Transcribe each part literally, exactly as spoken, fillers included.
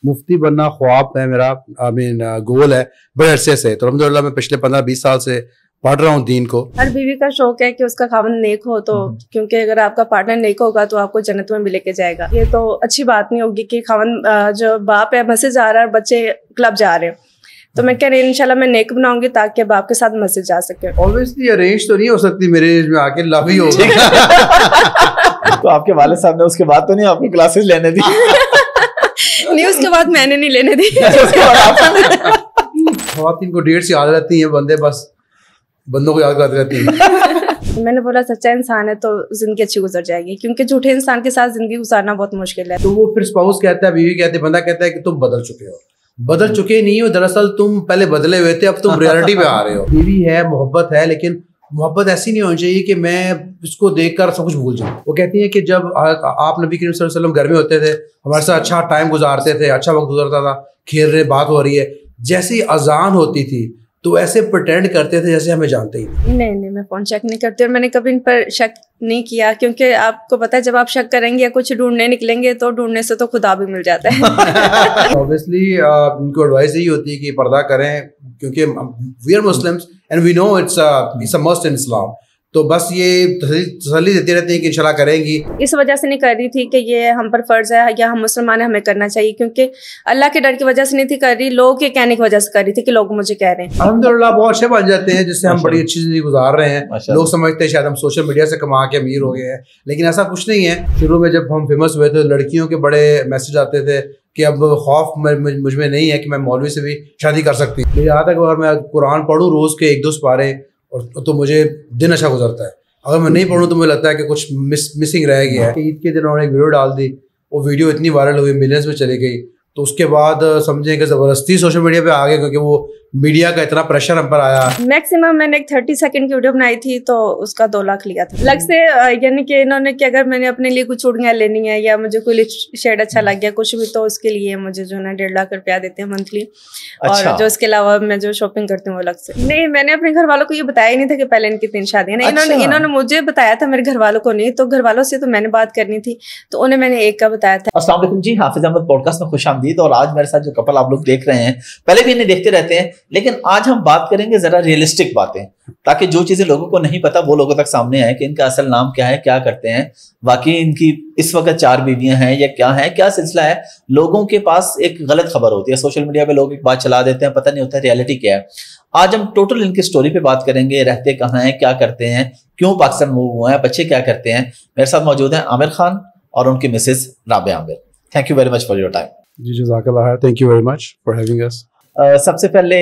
مفتی بننا خواب ہے میرا, آئی مین گول ہے بڑے عرصے سے. تو الحمدللہ میں پچھلے پندرہ بیس سال سے پڑھ رہا ہوں دین کو. ہر بیوی کا شوق ہے کہ اس کا خاوند نیک ہو, تو کیونکہ اگر آپ کا پارٹنر نیک ہوگا تو آپ کو جنت میں بھی لے کے جائے گا. یہ تو اچھی بات نہیں ہوگی کہ خاوند جو باپ ہے مسجد جا رہا ہے اور بچے کلب جا رہے ہیں. تو میں کہہ رہی ہوں انشاءاللہ میں نیک بناؤں گی تاکہ باپ کے ساتھ مسجد جا سکے. obviously ارینج تو نہیں ہو سکتی میرے ایج میں آ کے, لو ہی ہوگا. تو آپ کے والد صاحب نے اس کے بعد تو نہیں آپ کو کلاسز لینے دی؟ نہیں, اس کے بعد میں نے نہیں لینے دی. خواتین کو ڈیٹ سے یاد رہتی ہیں, بندے بس بندوں کو یاد کرتے رہتی ہیں. میں نے بولا سچا انسان ہے تو زندگی اچھی گزر جائے گی, کیونکہ جھوٹے انسان کے ساتھ زندگی گزارنا بہت مشکل ہے. تو وہ پھر اسپاؤس کہتا ہے, بیوی کہتے ہے, بندہ کہتا ہے کہ تم بدل چکے ہو. بدل چکے نہیں ہو, دراصل تم پہلے بدلے ہوئے تھے, اب تم ریالٹی پہ آ رہے ہو. بیوی ہے, محبت ہے, لیکن محبت ایسی نہیں ہونی چاہیے کہ میں اس کو دیکھ کر سب کچھ بھول جاؤں. وہ کہتی ہیں کہ جب آپ نبی کریم صلی اللہ علیہ وسلم گھر میں ہوتے تھے, ہمارے ساتھ اچھا ٹائم گزارتے تھے, اچھا وقت گزرتا تھا, کھیل رہے, بات ہو رہی ہے, جیسی اذان ہوتی تھی تو ایسے پرٹینڈ کرتے تھے جیسے ہمیں جانتے ہی نہیں. نہیں نہیں میں فون چیک نہیں کرتی, اور میں نے کبھی ان پر شک نہیں کیا, کیونکہ آپ کو پتا ہے جب آپ شک کریں گے یا کچھ ڈھونڈنے نکلیں گے تو ڈھونڈنے سے تو خدا بھی مل جاتا ہے. obviously ان کو ایڈوائز یہی ہوتی ہے کہ پردہ کریں, کیونکہ we are Muslims and we know it's it's a must in Islam. تو بس یہ تسلی دیتی رہتی ہیں کہ انشاءاللہ کریں گی. اس وجہ سے نہیں کر رہی تھی کہ یہ ہم پر فرض ہے یا ہم مسلمان ہیں ہمیں کرنا چاہیے, کیونکہ اللہ کے ڈر کی وجہ سے نہیں تھی کر رہی, لوگوں کے کہنے کی وجہ سے کر رہی تھی کہ لوگ مجھے کہہ رہے ہیں. الحمدللہ بہت اچھے بن جاتے ہیں جس سے ہم بڑی اچھی زندگی گزار رہے ہیں. لوگ سمجھتے ہیں شاید ہم سوشل میڈیا سے کما کے امیر ہو گئے ہیں, لیکن ایسا کچھ نہیں ہے. شروع میں جب ہم فیمس ہوئے تھے لڑکیوں کے بڑے میسج آتے تھے کہ اب خوف مجھ میں نہیں ہے کہ میں مولوی سے بھی شادی کر سکتی. یہاں تک اگر میں قرآن پڑھوں روز کے ایک دو سپارے اور تو مجھے دن اچھا گزرتا ہے. اگر میں نہیں پڑھوں تو مجھے لگتا ہے کہ کچھ مس مسنگ رہ گیا ہے. عید کے دن انہوں نے ایک ویڈیو ڈال دی, وہ ویڈیو اتنی وائرل ہوئی, ملینس میں چلی گئی. تو اس کے بعد سمجھیں کہ زبردستی سوشل میڈیا پہ آ گئے, کیونکہ وہ میڈیا کا اتنا پریشر ہم پر آیا. میکسیمم میں نے ایک تھرٹی سیکنڈ کی ویڈیو بنائی تھی تو اس کا دو لاکھ لیا تھا لگ سے, یعنی کہ انہوں نے کہ اگر میں نے اپنے لیے کچھ چوڑیاں لینی ہے یا مجھے کوئی شیڈ اچھا لگ گیا کچھ بھی, تو اس کے لیے مجھے جو ہے نا ڈیڑھ لاکھ روپیہ دیتے ہیں منتھلی. اور جو اس کے علاوہ میں جو شاپنگ کرتی ہوں وہ الگ سے. نہیں, میں نے اپنے گھر والوں کو یہ بتایا ہی نہیں تھا کہ پہلے ان کی تین شادیاں. انہوں نے انہوں نے مجھے بتایا تھا, میرے گھر والوں کو نہیں. تو گھر والوں سے تو میں نے بات کرنی تھی, تو انہیں میں نے ایک کا بتایا تھا. السلام علیکم جی, حافظ احمد پوڈ کاسٹ میں خوش آمدید. اور آج میرے ساتھ جو کپل آپ لوگ دیکھ رہے ہیں, پہلے بھی انہیں دیکھتے رہتے ہیں, لیکن آج ہم بات کریں گے ذرا ریئلسٹک باتیں, تاکہ جو چیزیں لوگوں کو نہیں پتا وہ لوگوں تک سامنے آئے کہ ان کا اصل نام کیا ہے, کیا کرتے ہیں, واقعی ان کی اس وقت چار بیویاں ہیں یا کیا ہیں, کیا سلسلہ ہے. لوگوں کے پاس ایک غلط خبر ہوتی ہے, سوشل میڈیا پہ لوگ ایک بات چلا دیتے ہیں, پتہ نہیں ہوتا ہے ریالٹی کیا ہے. آج ہم ٹوٹل ان کی سٹوری پہ بات کریں گے, رہتے کہاں ہیں, کیا کرتے ہیں, کیوں پاکستان موو ہوئے ہیں, بچے کیا کرتے ہیں. میرے ساتھ موجود ہیں عامر خان اور ان کی Mrs Rabia Aamir. Thank you very much for your time. جی جزاک اللہ خیر, thank you very much for having us. سب سے پہلے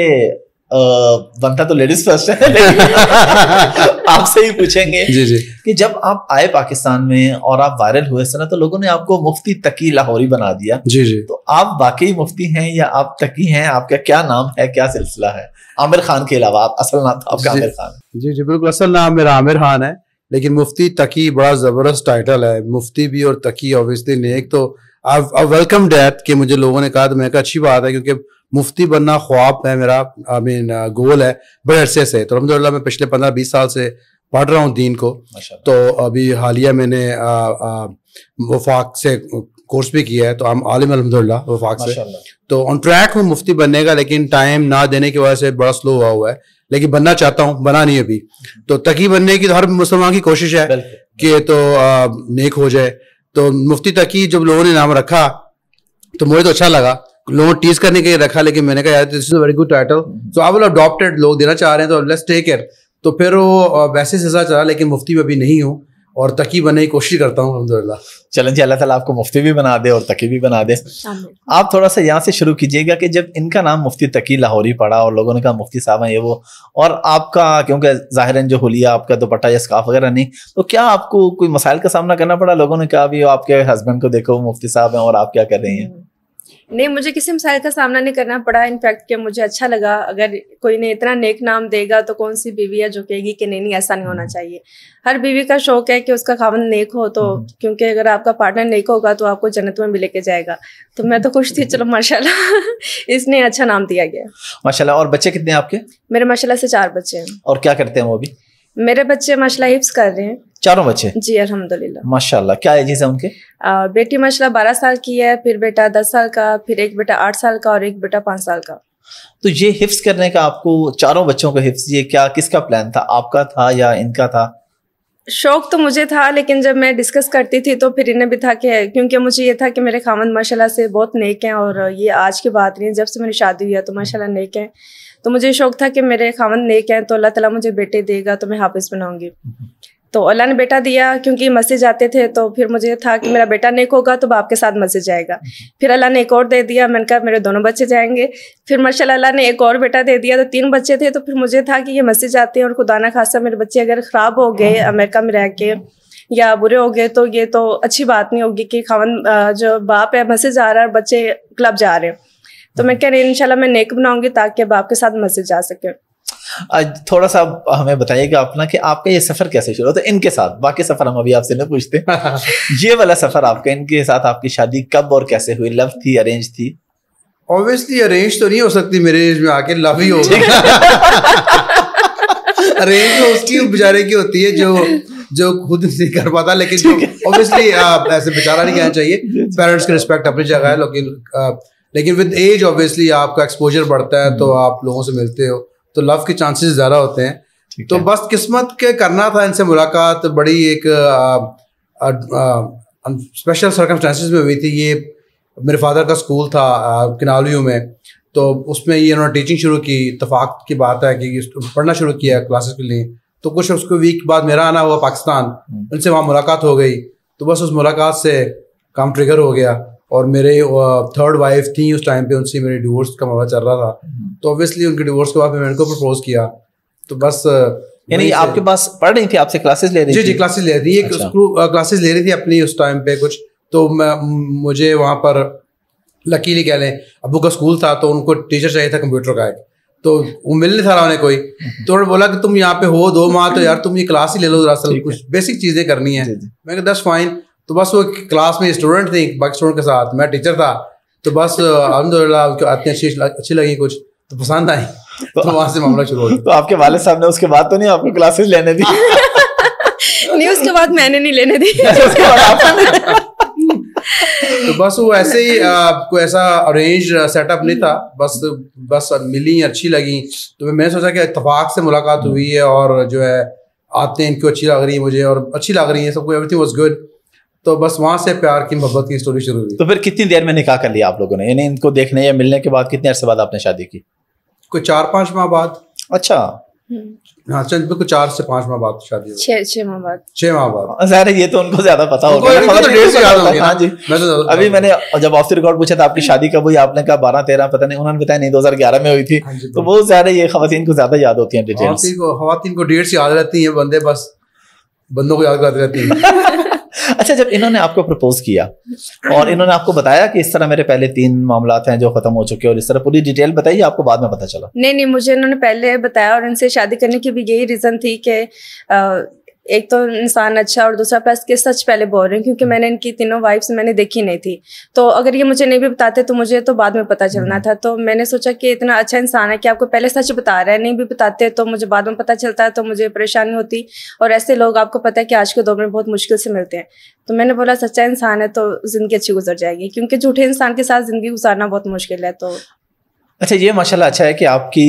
بنتا تو لیڈیز فرسٹ ہے, لیکن آپ سے ہی پوچھیں گے جی جی کہ جب آپ آئے پاکستان میں اور آپ وائرل ہوئے سنا تو لوگوں نے آپ کو مفتی تقی لاہوری بنا دیا. جی جی تو آپ واقعی مفتی ہیں یا آپ تقی ہیں, آپ کا کیا نام ہے, کیا سلسلہ ہے عامر خان کے علاوہ؟ آپ اصل نام آپ کا عامر خان؟ جی جی بالکل, اصل نام میرا عامر خان ہے, لیکن مفتی تقی بڑا زبردست ٹائٹل ہے. مفتی بھی اور تقی اوبیسلی نیک, تو ویلکم ڈیٹ کہ مجھے لوگوں نے کہا, تو میں کہا اچھی بات ہے, کیونکہ مفتی بننا خواب ہے میرا, آئی مین گول ہے بڑے عرصے سے. تو الحمدللہ میں پچھلے پندرہ بیس سال سے پڑھ رہا ہوں دین کو. تو ابھی حالیہ میں نے وفاق سے کورس بھی کیا ہے, تو ہم عالم الحمدللہ وفاق سے. تو آن ٹریک ہوں مفتی بننے کا, لیکن ٹائم نہ دینے کی وجہ سے بڑا سلو ہوا ہوا ہے, لیکن بننا چاہتا ہوں, بنا نہیں ابھی. تو تقی بننے کی تو ہر مسلمان کی کوشش ہے کہ تو نیک ہو جائے. تو مفتی تقی جب لوگوں نے نام رکھا تو مجھے تو اچھا لگا, لوگوں نے ٹیز کرنے کے لیے رکھا, لیکن میں نے کہا یار this is a very good title, so I will adapt it. لوگ دینا چاہ رہے ہیں تو لیٹس ٹیک اٹ. تو پھر وہ ویسے سلسلہ چلا, لیکن مفتی میں ابھی نہیں ہوں اور تقی بننے کی کوشش کرتا ہوں الحمدللہ. چلیں جی, اللہ تعالیٰ آپ کو مفتی بھی بنا دے اور تقی بھی بنا دے. آپ تھوڑا سا یہاں سے شروع کیجیے گا کہ جب ان کا نام مفتی تقی لاہوری پڑا اور لوگوں نے کہا مفتی صاحب ہیں یہ وہ, اور آپ کا کیونکہ ظاہراً جو حلیہ آپ کا دوپٹہ یا اسکارف وغیرہ نہیں, تو کیا آپ کو کوئی مسائل کا سامنا کرنا پڑا؟ لوگوں نے کہا بھی آپ کے ہسبینڈ کو دیکھو مفتی صاحب ہیں اور آپ کیا کر رہی ہیں؟ نہیں, مجھے کسی مسائل کا سامنا نہیں کرنا پڑا. انفیکٹ کہ مجھے اچھا لگا, اگر کوئی نے اتنا نیک نام دے گا تو کون سی بیوی ہے جو کہے گی کہ نہیں نہیں ایسا نہیں ہونا چاہیے. ہر بیوی کا شوق ہے کہ اس کا خاوند نیک ہو, تو کیونکہ اگر آپ کا پارٹنر نیک ہوگا تو آپ کو جنت میں بھی لے کے جائے گا. تو میں تو خوش تھی, چلو ماشاءاللہ اس نے اچھا نام دیا گیا. ماشاءاللہ. اور بچے کتنے ہیں آپ کے؟ میرے ماشاءاللہ سے چار بچے ہیں. اور کیا کرتے ہیں وہ بھی؟ میرے بچے ماشاءاللہ حفظ کر رہے ہیں, चारों बच्चे? जी अल्हम्दुलिल्लाह। माशाल्लाह। क्या एजेस है उनके? आ, बेटी माशाल्लाह बारह साल की है, फिर बेटा दस साल का, फिर एक बेटा आठ साल का और एक बेटा पाँच साल का। तो ये हिफ्स करने का, आपको चारों बच्चों का हिफ्स, ये क्या किसका प्लान था, आपका था या इनका था? शौक तो मुझे था, लेकिन जब मैं डिस्कस करती थी तो फिर इन्हें भी था कि, क्योंकि मुझे ये था कि मेरे खामद माशाल्लाह से बहुत नेक हैं, और ये आज की बात नहीं है, जब से मेरी शादी हुई है तो माशाल्लाह नेक हैं। तो मुझे शौक था कि मेरे खामद नेक हैं तो अल्लाह ताला मुझे बेटे देगा तो मैं हाफिज़ बनाऊंगी। तो अल्लाह ने बेटा दिया, क्योंकि मस्जिद जाते थे तो फिर मुझे था कि मेरा बेटा नेक होगा तो बाप के साथ मस्जिद जाएगा। फिर अल्लाह ने एक और दे दिया, मैंने कहा मेरे दोनों बच्चे जाएंगे। फिर माशाल्लाह अल्लाह ने एक और बेटा दे दिया, तो तीन बच्चे थे। तो फिर मुझे था कि ये मस्जिद जाते हैं और खुदा ना खासा मेरे बच्चे अगर ख़राब हो गए अमेरिका में रह के या बुरे हो गए तो ये तो अच्छी बात नहीं होगी कि खावन जो बाप है मस्जिद जा रहा है और बच्चे क्लब जा रहे हैं। तो मैं कह रही हूँ इंशाल्लाह मैं नेक बनाऊंगी ताकि बाप के साथ मस्जिद जा सके। आज थोड़ा सा हमें बताइएगा अपना कि आपका ये सफर कैसे शुरू होता है इनके साथ? बाकी सफर हम अभी आपसे नहीं पूछते। ये वाला सफर आपका इनके साथ, आपकी शादी कब और कैसे हुई? लव थी, अरेंज थी? ऑब्वियसली अरेंज तो नहीं हो सकती, मेरे एज में आके लव ही होगा। अरेंज तो उसकी बेचारे की होती है जो जो खुद नहीं कर पाता, लेकिन जो ऑब्वियसली ऐसे बेचारा नहीं कहना चाहिए, पेरेंट्स की रिस्पेक्ट अपनी जगह है, लेकिन लेकिन विद एज ऑब्वियसली आपका एक्सपोजर बढ़ता है तो आप लोगों से मिलते हो तो लव के चांसेस ज़्यादा होते हैं। तो बस किस्मत के करना था इनसे मुलाकात, बड़ी एक स्पेशल सर्कमस्टांसिस में हुई थी। ये मेरे फादर का स्कूल था किनालू में, तो उसमें ये उन्होंने टीचिंग शुरू की। इत्तेफाक की बात है कि पढ़ना शुरू किया क्लासेस के लिए, तो कुछ उसको वीक बाद मेरा आना हुआ पाकिस्तान, उनसे वहाँ मुलाकात हो गई। तो बस उस मुलाकात से काम ट्रिगर हो गया, और मेरे थर्ड वाइफ थी उस टाइम पे, उनसे मेरे डिवोर्स का मामला चल रहा था। तो ऑब्वियसली उनके डिवोर्स के बाद मैंने उनको प्रपोज किया। तो बस यानी आपके पास पढ़ रही थी, आपसे क्लासेस ले रही जी थी? जी क्लासेस ले रही थी, एक क्लासेस ले रही थी अपनी उस टाइम पे कुछ। तो मैं मुझे वहाँ पर लकीली कह लें अबू का स्कूल था, तो उनको टीचर चाहिए था कंप्यूटर का एक, तो वो मिल नहीं था रहा उन्हें कोई। तो उन्होंने बोला कि तुम यहाँ पे हो दो माह, तो यार तुम ये क्लास ही ले लो, दरअसल कुछ बेसिक चीज़ें करनी है। मैं कहा दैट्स फाइन। तो बस वो क्लास में स्टूडेंट थी, बाकी स्टूडेंट के साथ मैं टीचर था। तो बस अल्हम्दुलिल्लाह उनको आती अच्छी अच्छी लगी, कुछ तो पसंद आई, तो, तो वहाँ से मामला शुरू हो गया। तो आपके वाले साहब ने उसके बाद तो नहीं आपको क्लासेस लेने दी? नहीं, उसके बाद मैंने नहीं लेने दी। तो बस वो ऐसे ही कोई ऐसा अरेंज सेटअप नहीं था, बस बस मिली, अच्छी लगी। तो मैंने सोचा कि इत्तेफाक से मुलाकात हुई है, और जो है आते हैं, इनको अच्छी लग रही है मुझे और अच्छी लग रही है सबको, एवरीथिंग वाज गुड। तो बस वहाँ से प्यार की मोहब्बत की स्टोरी शुरू हुई। तो फिर कितनी देर में निकाह कर लिया आप लोगों ने? यानी इनको देखने या मिलने के बाद कितने अरसे बाद आपने शादी की? कोई चार पाँच माह बाद। अच्छा, हाँ चंद बिल्कुल चार से पाँच माह बाद शादी हुई। छः छः माह बाद छः माह बाद ज़ाहिर है ये तो उनको ज्यादा पता होगा। हाँ जी, अभी मैंने जब ऑफ द रिकॉर्ड पूछा था आपकी शादी कब हुई, आपने कहा बारह तेरह, पता नहीं, उन्होंने बताया नहीं दो हजार ग्यारह में हुई थी। तो वो ज़्यादा ये खवातीन को ज्यादा याद होती है डिटेल्स। खवातीन को डेट्स याद रहती है, बंदे बस बंदों को याद करते रहती है। अच्छा, जब इन्होंने आपको प्रपोज किया और इन्होंने आपको बताया कि इस तरह मेरे पहले तीन मामलात हैं जो खत्म हो चुके हैं, और इस तरह पूरी डिटेल बताइए, आपको बाद में पता चला? नहीं नहीं, मुझे इन्होंने पहले बताया, और इनसे शादी करने की भी यही रीज़न थी कि एक तो इंसान अच्छा, और दूसरा प्लस के सच पहले बोल रहे हैं, क्योंकि मैंने इनकी तीनों वाइफ्स मैंने देखी नहीं थी। तो अगर ये मुझे नहीं भी बताते तो मुझे तो बाद में पता चलना था। तो मैंने सोचा कि इतना अच्छा इंसान है कि आपको पहले सच बता रहा है, नहीं भी बताते तो मुझे बाद में पता चलता है तो मुझे परेशानी होती, और ऐसे लोग आपको पता है कि आज के दौर में बहुत मुश्किल से मिलते हैं। तो मैंने बोला सच्चा इंसान है तो ज़िंदगी अच्छी गुजर जाएगी, क्योंकि झूठे इंसान के साथ ज़िंदगी गुजारना बहुत मुश्किल है। तो अच्छा, ये माशाल्लाह अच्छा है कि आपकी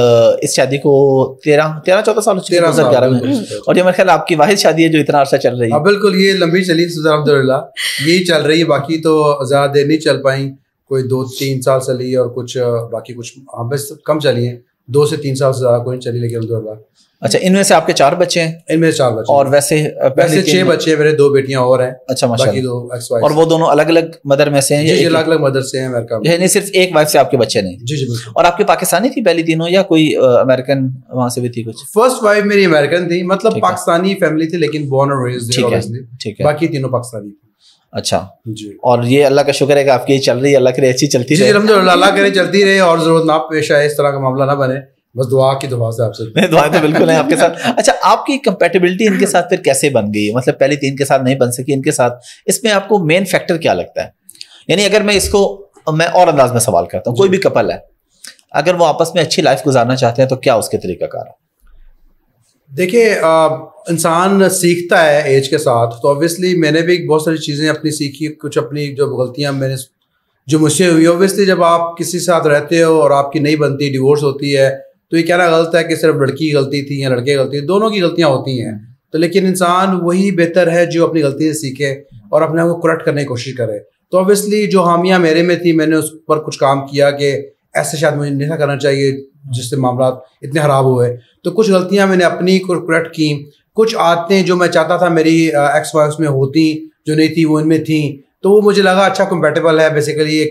इस शादी को तेरह तेरह चौदह साल हो चुके हैं, दो हजार ग्यारह में, और ये मेरे ख्याल आपकी वाहिद शादी है जो इतना अर्सा चल रही है। बिल्कुल, ये लंबी चली अल्हम्दुलिल्लाह, यही चल रही है। बाकी तो ज़्यादा देर नहीं चल पाई, कोई दो तीन साल चली, और कुछ बाकी कुछ हाँ बस कम चली है, दो से तीन साल से ज़्यादा कोई नहीं चली, लेकिन अल्हम्दुलिल्लाह। अच्छा, इनमें से आपके चार बच्चे हैं? इनमें चार बच्चे, और वैसे वैसे छह बच्चे हैं मेरे, दो बेटियां और हैं। अच्छा माशाल्लाह, दो एक्स वाइफ। और वो दोनों अलग अलग मदर में से हैं? जी, अलग अलग मदर से हैं अमेरिका में। यानी सिर्फ एक वाइफ से आपके बच्चे नहीं? जी जी बिल्कुल। और आपकी पाकिस्तानी थी पहली तीनों, या कोई अमेरिकन वहाँ से भी थी कुछ? फर्स्ट वाइफ मेरी अमेरिकन थी, मतलब पाकिस्तानी फैमिली थी, लेकिन बोर्न और रेज्ड देयर ऑब्वियसली। ठीक है, बाकी तीनों पाकिस्तानी। अच्छा जी, और ये अल्लाह का शुक्र है कि आपकी चल रही है, अल्लाह करे अच्छी चलती रहे। अल्हम्दुलिल्लाह, अल्लाह करे चलती रहे, और जरूरत ना पेश आए, इस तरह का मामला ना बने, बस दुआ की दुआ से आपसे। दुआ तो बिल्कुल है आपके साथ। अच्छा, आपकी कंपैटिबिलिटी इनके साथ फिर कैसे बन गई? मतलब पहले तीन के साथ नहीं बन सकी, इनके साथ, इसमें आपको मेन फैक्टर क्या लगता है? यानी अगर मैं इसको मैं और अंदाज में सवाल करता हूँ, कोई भी कपल है, अगर वो आपस में अच्छी लाइफ गुजारना चाहते हैं तो क्या उसके तरीकाकार है? देखिए, انسان سیکھتا ہے ایج کے ساتھ, تو اوبیسلی میں نے بھی بہت ساری چیزیں اپنی سیکھی, کچھ اپنی جو غلطیاں میں نے جو مجھ سے ہوئی. اوبیسلی جب آپ کسی ساتھ رہتے ہو اور آپ کی نہیں بنتی, ڈیورس ہوتی ہے, تو یہ کہنا غلط ہے کہ صرف لڑکی کی غلطی تھی یا لڑکے کی غلطی, دونوں کی غلطیاں ہوتی ہیں. تو لیکن انسان وہی بہتر ہے جو اپنی غلطی سے سیکھے اور اپنے آپ کو کریکٹ کرنے کی کوشش کرے. تو اوبیسلی جو حامیاں میرے میں تھی, میں نے اس پر کچھ کام کیا کہ ایسے شاید مجھے نہیں کرنا چاہیے جس سے معاملات اتنے خراب ہوئے. تو کچھ غلطیاں میں نے اپنی کریکٹ کی, کچھ عادتیں جو میں چاہتا تھا میری ایکس وائف میں ہوتی جو نہیں تھی وہ ان میں تھیں, تو وہ مجھے لگا اچھا کمپیٹیبل ہے, بیسیکلی ایک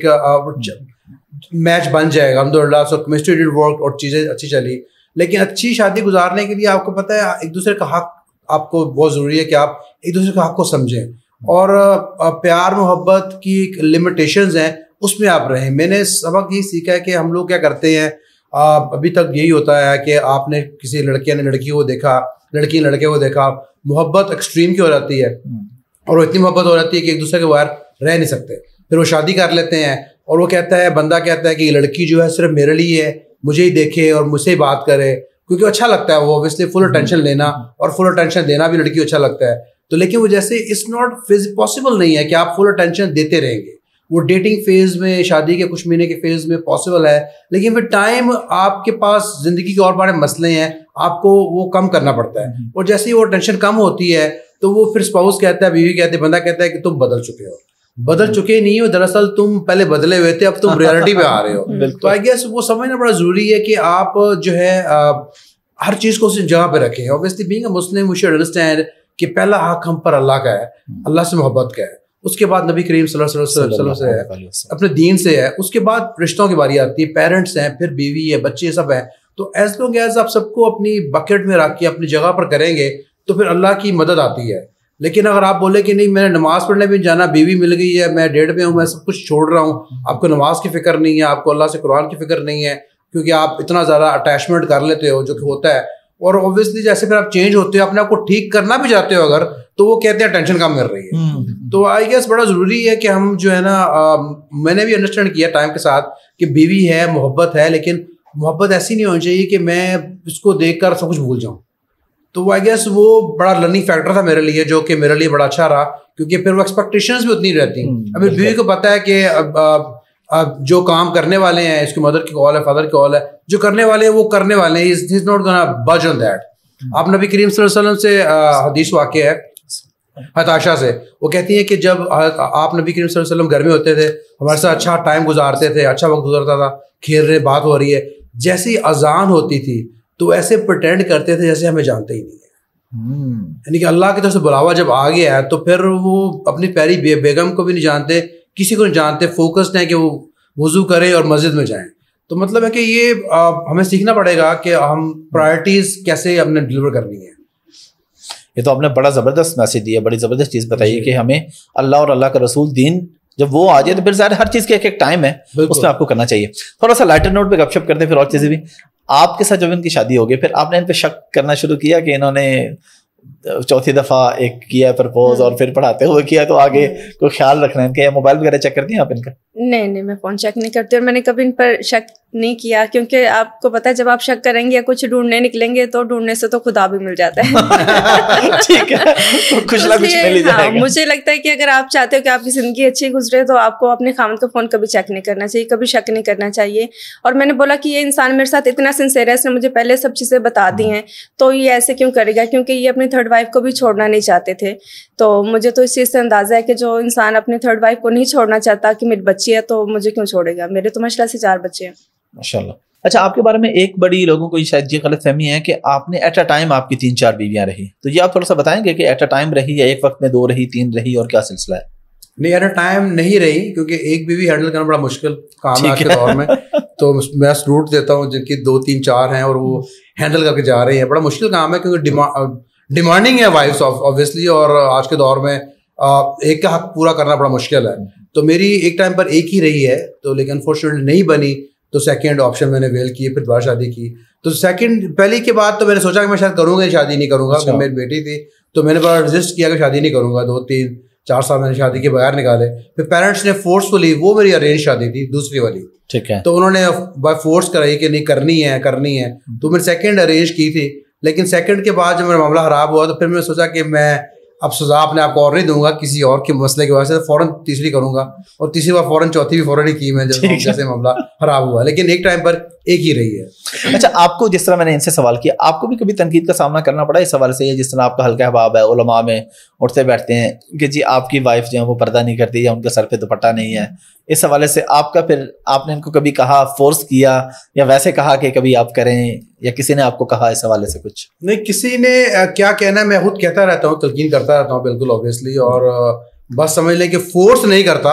میچ بن جائے گا الحمد للہ. سو کیمسٹری ڈڈ ورک اور چیزیں اچھی چلی. لیکن اچھی شادی گزارنے کے لیے آپ کو پتہ ہے ایک دوسرے کا حق آپ کو بہت ضروری ہے کہ آپ ایک دوسرے کا حق کو سمجھیں, اور پیار محبت کی ایک لمیٹیشنز ہیں اس میں آپ رہیں. میں نے سبق یہ سیکھا ہے کہ ہم لوگ کیا کرتے ہیں, ابھی تک یہی ہوتا ہے کہ آپ نے کسی لڑکے نے لڑکی کو دیکھا, لڑکی نے لڑکے کو دیکھا, محبت ایکسٹریم کی ہو جاتی ہے اور وہ اتنی محبت ہو جاتی ہے کہ ایک دوسرے کے بغیر رہ نہیں سکتے. پھر وہ شادی کر لیتے ہیں اور وہ کہتا ہے, بندہ کہتا ہے کہ یہ لڑکی جو ہے صرف میرے لیے ہے, مجھے ہی دیکھے اور مجھ سے ہی بات کرے, کیونکہ اچھا لگتا ہے وہ اوبیسلی فل اٹینشن لینا, اور فل اٹینشن دینا بھی لڑکی کو اچھا لگتا ہے. تو لیکن وہ جیسے اٹس ناٹ پاسبل نہیں ہے کہ آپ فل اٹینشن دیتے رہیں گے. وہ ڈیٹنگ فیز میں, شادی کے کچھ مہینے کے فیز میں پاسبل ہے, لیکن پھر ٹائم آپ کے پاس زندگی کے اور بڑے مسئلے ہیں, آپ کو وہ کم کرنا پڑتا ہے. اور جیسے ہی وہ ٹینشن کم ہوتی ہے تو وہ پھر اسپاؤس کہتا ہے, بیوی کہتے ہے, بندہ کہتا ہے کہ تم بدل چکے ہو. بدل چکے نہیں ہو, دراصل تم پہلے بدلے ہوئے تھے, اب تم ریئلٹی پہ آ رہے ہو. تو آئی گیس وہ سمجھنا بڑا ضروری ہے کہ آپ جو ہے ہر چیز کو اس جگہ پہ رکھیں. Obviously being a Muslim we should understand کہ پہلا حق ہم پر اللہ کا ہے, اللہ سے محبت کا ہے, اس کے بعد نبی کریم صلی اللہ علیہ وسلم سے ہے, اپنے دین سے ہے, اس کے بعد رشتوں کی باری آتی ہے, پیرنٹس ہیں, پھر بیوی ہے, بچے سب ہیں. تو ایز لانگ ایز آپ سب کو اپنی بکٹ میں رکھ کے اپنی جگہ پر کریں گے تو پھر اللہ کی مدد آتی ہے. لیکن اگر آپ بولے کہ نہیں میں نے نماز پڑھنے بھی جانا, بیوی مل گئی ہے, میں ڈیڑھ پہ ہوں, میں سب کچھ چھوڑ رہا ہوں, آپ کو نماز کی فکر نہیں ہے, آپ کو اللہ سے قرآن کی فکر نہیں ہے, کیونکہ آپ اتنا زیادہ اٹیچمنٹ کر لیتے ہو جو کہ ہوتا ہے. اور اوبیسلی جیسے پھر آپ چینج ہوتے ہو, اپنے آپ کو ٹھیک کرنا بھی چاہتے ہو اگر, تو وہ کہتے ہیں ٹینشن کم کر رہی ہے. تو آئی گیس بڑا ضروری ہے کہ ہم جو ہے نا, میں نے بھی انڈرسٹینڈ کیا ٹائم کے ساتھ کہ بیوی ہے, محبت ہے, لیکن محبت ایسی نہیں ہونی چاہیے کہ میں اس کو دیکھ کر سب کچھ بھول جاؤں. تو آئی گیس وہ بڑا لرننگ فیکٹر تھا میرے لیے, جو کہ میرے لیے بڑا اچھا رہا, کیونکہ پھر وہ ایکسپیکٹیشنز بھی اتنی رہتی. ابھی بیوی کو پتہ ہے کہ جو کام کرنے والے ہیں, اس کی مدر کی کال ہے, فادر کی کال ہے, جو کرنے والے ہیں وہ کرنے والے ہیں, ہی از ناٹ گونا بج آن دیٹ. آپ نبی کریم صلی اللہ علیہ وسلم سے حدیث واقع ہے عائشہ سے, وہ کہتی ہیں کہ جب آپ نبی کریم صلی اللہ علیہ وسلم گھر میں ہوتے تھے, ہمارے ساتھ اچھا ٹائم گزارتے تھے, اچھا وقت گزرتا تھا, کھیل رہے, بات ہو رہی ہے, جیسی اذان ہوتی تھی تو ایسے پرٹینڈ کرتے تھے جیسے ہمیں جانتے ہی نہیں ہے. یعنی کہ اللہ کی طرف سے بلاوا جب آ گیا ہے تو پھر وہ اپنی پیاری بیگم کو بھی نہیں جانتے, کسی کو نہیں جانتے, فوکسڈ ہیں کہ وہ وضو کریں اور مسجد میں جائیں. تو مطلب ہے کہ یہ ہمیں سیکھنا پڑے گا کہ ہم پرائرٹیز کیسے ہم نے ڈلیور کرنی ہے. یہ تو آپ نے بڑا زبردست میسج دیا, بڑی زبردست چیز بتائی کہ ہمیں اللہ اور اللہ کا رسول دین جب وہ آ جائے تو پھر ظاہر ہر چیز کا ایک ایک ٹائم ہے, اس میں آپ کو کرنا چاہیے. تھوڑا سا لائٹر نوٹ پہ گپ شپ کرتے ہیں, پھر اور چیزیں بھی. آپ کے ساتھ جب ان کی شادی ہو گئی, پھر آپ نے ان پہ شک کرنا شروع کیا کہ انہوں نے چوتھی دفعہ ایک کیا پرپوز اور پھر پڑھاتے ہوئے کیا, تو آگے کوئی خیال رکھنا ہے ان کا, یا موبائل وغیرہ چیک کرتی ہیں آپ ان کا؟ نہیں نہیں, میں فون چیک نہیں کرتی, اور میں نے کبھی ان پر شک نہیں کیا, کیونکہ آپ کو پتا ہے جب آپ شک کریں گے یا کچھ ڈھونڈنے نکلیں گے تو ڈھونڈنے سے تو خدا بھی مل جاتا ہے. ٹھیک ہے, کچھ نہ کچھ مل ہی جائے گا. مجھے لگتا ہے کہ اگر آپ چاہتے ہو کہ آپ کی زندگی اچھی گزرے تو آپ کو اپنے خاوند کا فون کبھی چیک نہیں کرنا چاہیے, کبھی شک نہیں کرنا چاہیے. اور میں نے بولا کہ یہ انسان میرے ساتھ اتنا سنسیئر ہے, اس نے مجھے پہلے سب چیزیں بتا دی ہیں, تو یہ ایسے کیوں کرے گا, کیونکہ یہ اپنی تھرڈ وائف کو بھی چھوڑنا نہیں چاہتے تھے. تو مجھے تو اس چیز سے اندازہ ہے کہ جو انسان اپنی تھرڈ وائف کو نہیں چھوڑنا چاہتا کہ میری بچی ہے تو مجھے کیوں چھوڑے گا. میرے تو ماشاءاللہ سے چار بچے ہیں. ماشاء اللہ. اچھا, آپ کے بارے میں ایک بڑی لوگوں کو شاید یہ غلط فہمی ہے کہ آپ نے ایٹ اے ٹائم آپ کی تین چار بیویاں رہی, تو یہ آپ تھوڑا سا بتائیں گے کہ ایٹ اے ٹائم رہی یا ایک وقت میں دو رہی, تین رہی, اور کیا سلسلہ ہے؟ نہیں, ایٹ اے ٹائم نہیں رہی, کیونکہ ایک بیوی ہینڈل کرنا بڑا مشکل کام ہے آج کے دور میں. تو میں سلوٹ دیتا ہوں جن کی دو تین چار ہیں اور وہ ہینڈل کر کے جا رہے ہیں. بڑا مشکل کام ہے کیونکہ ڈیمانڈنگ ہے وائفس آبویسلی, اور آج کے دور میں ایک کا حق پورا کرنا بڑا مشکل ہے. تو میری ایک ٹائم پر ایک ہی رہی ہے, تو لیکن انفارچونیٹلی نہیں بنی, تو سیکنڈ آپشن میں نے ویل کی, پھر دوبارہ شادی کی. تو سیکنڈ پہلی کے بعد تو میں نے سوچا کہ میں شاید کروں گا, شادی نہیں کروں گا. میری بیٹی تھی تو میں نے بڑا رجسٹ کیا کہ شادی نہیں کروں گا. دو تین چار سال میں نے شادی کے بغیر نکالے. پھر پیرنٹس نے فورسفلی, وہ میری ارینج شادی تھی دوسری والی, ٹھیک ہے, تو انہوں نے بائی فورس کرائی کہ نہیں کرنی ہے کرنی ہے. تو میں نے سیکنڈ ارینج کی تھی, لیکن سیکنڈ کے بعد جب میرا معاملہ خراب ہوا تو پھر میں نے سوچا کہ میں اب سزا اپنے آپ کو اور نہیں دوں گا کسی اور کے مسئلے کی وجہ سے, فوراً تیسری کروں گا, اور تیسری بار فوراً چوتھی بھی فوراً ہی کی میں جب جیسے معاملہ خراب ہوا, لیکن ایک ٹائم پر ایک ہی رہی ہے. اچھا, آپ کو جس طرح میں نے ان سے سوال کیا, آپ کو بھی کبھی تنقید کا سامنا کرنا پڑا اس حوالے سے, جس طرح آپ کا ہلکا احباب ہے, علماء میں اٹھتے بیٹھتے ہیں کہ جی آپ کی وائف جو ہے وہ پردہ نہیں کرتی یا ان کے سر پہ دوپٹہ نہیں ہے, اس حوالے سے آپ کا پھر آپ نے ان کو کبھی کہا, فورس کیا, یا ویسے کہا کہ کبھی آپ کریں, یا کسی نے آپ کو کہا اس حوالے سے کچھ؟ نہیں, کسی نے کیا کہنا ہے میں خود کہتا رہتا ہوں, تلقین کرتا رہتا ہوں بالکل اوبیسلی, اور بس سمجھ لیں کہ فورس نہیں کرتا,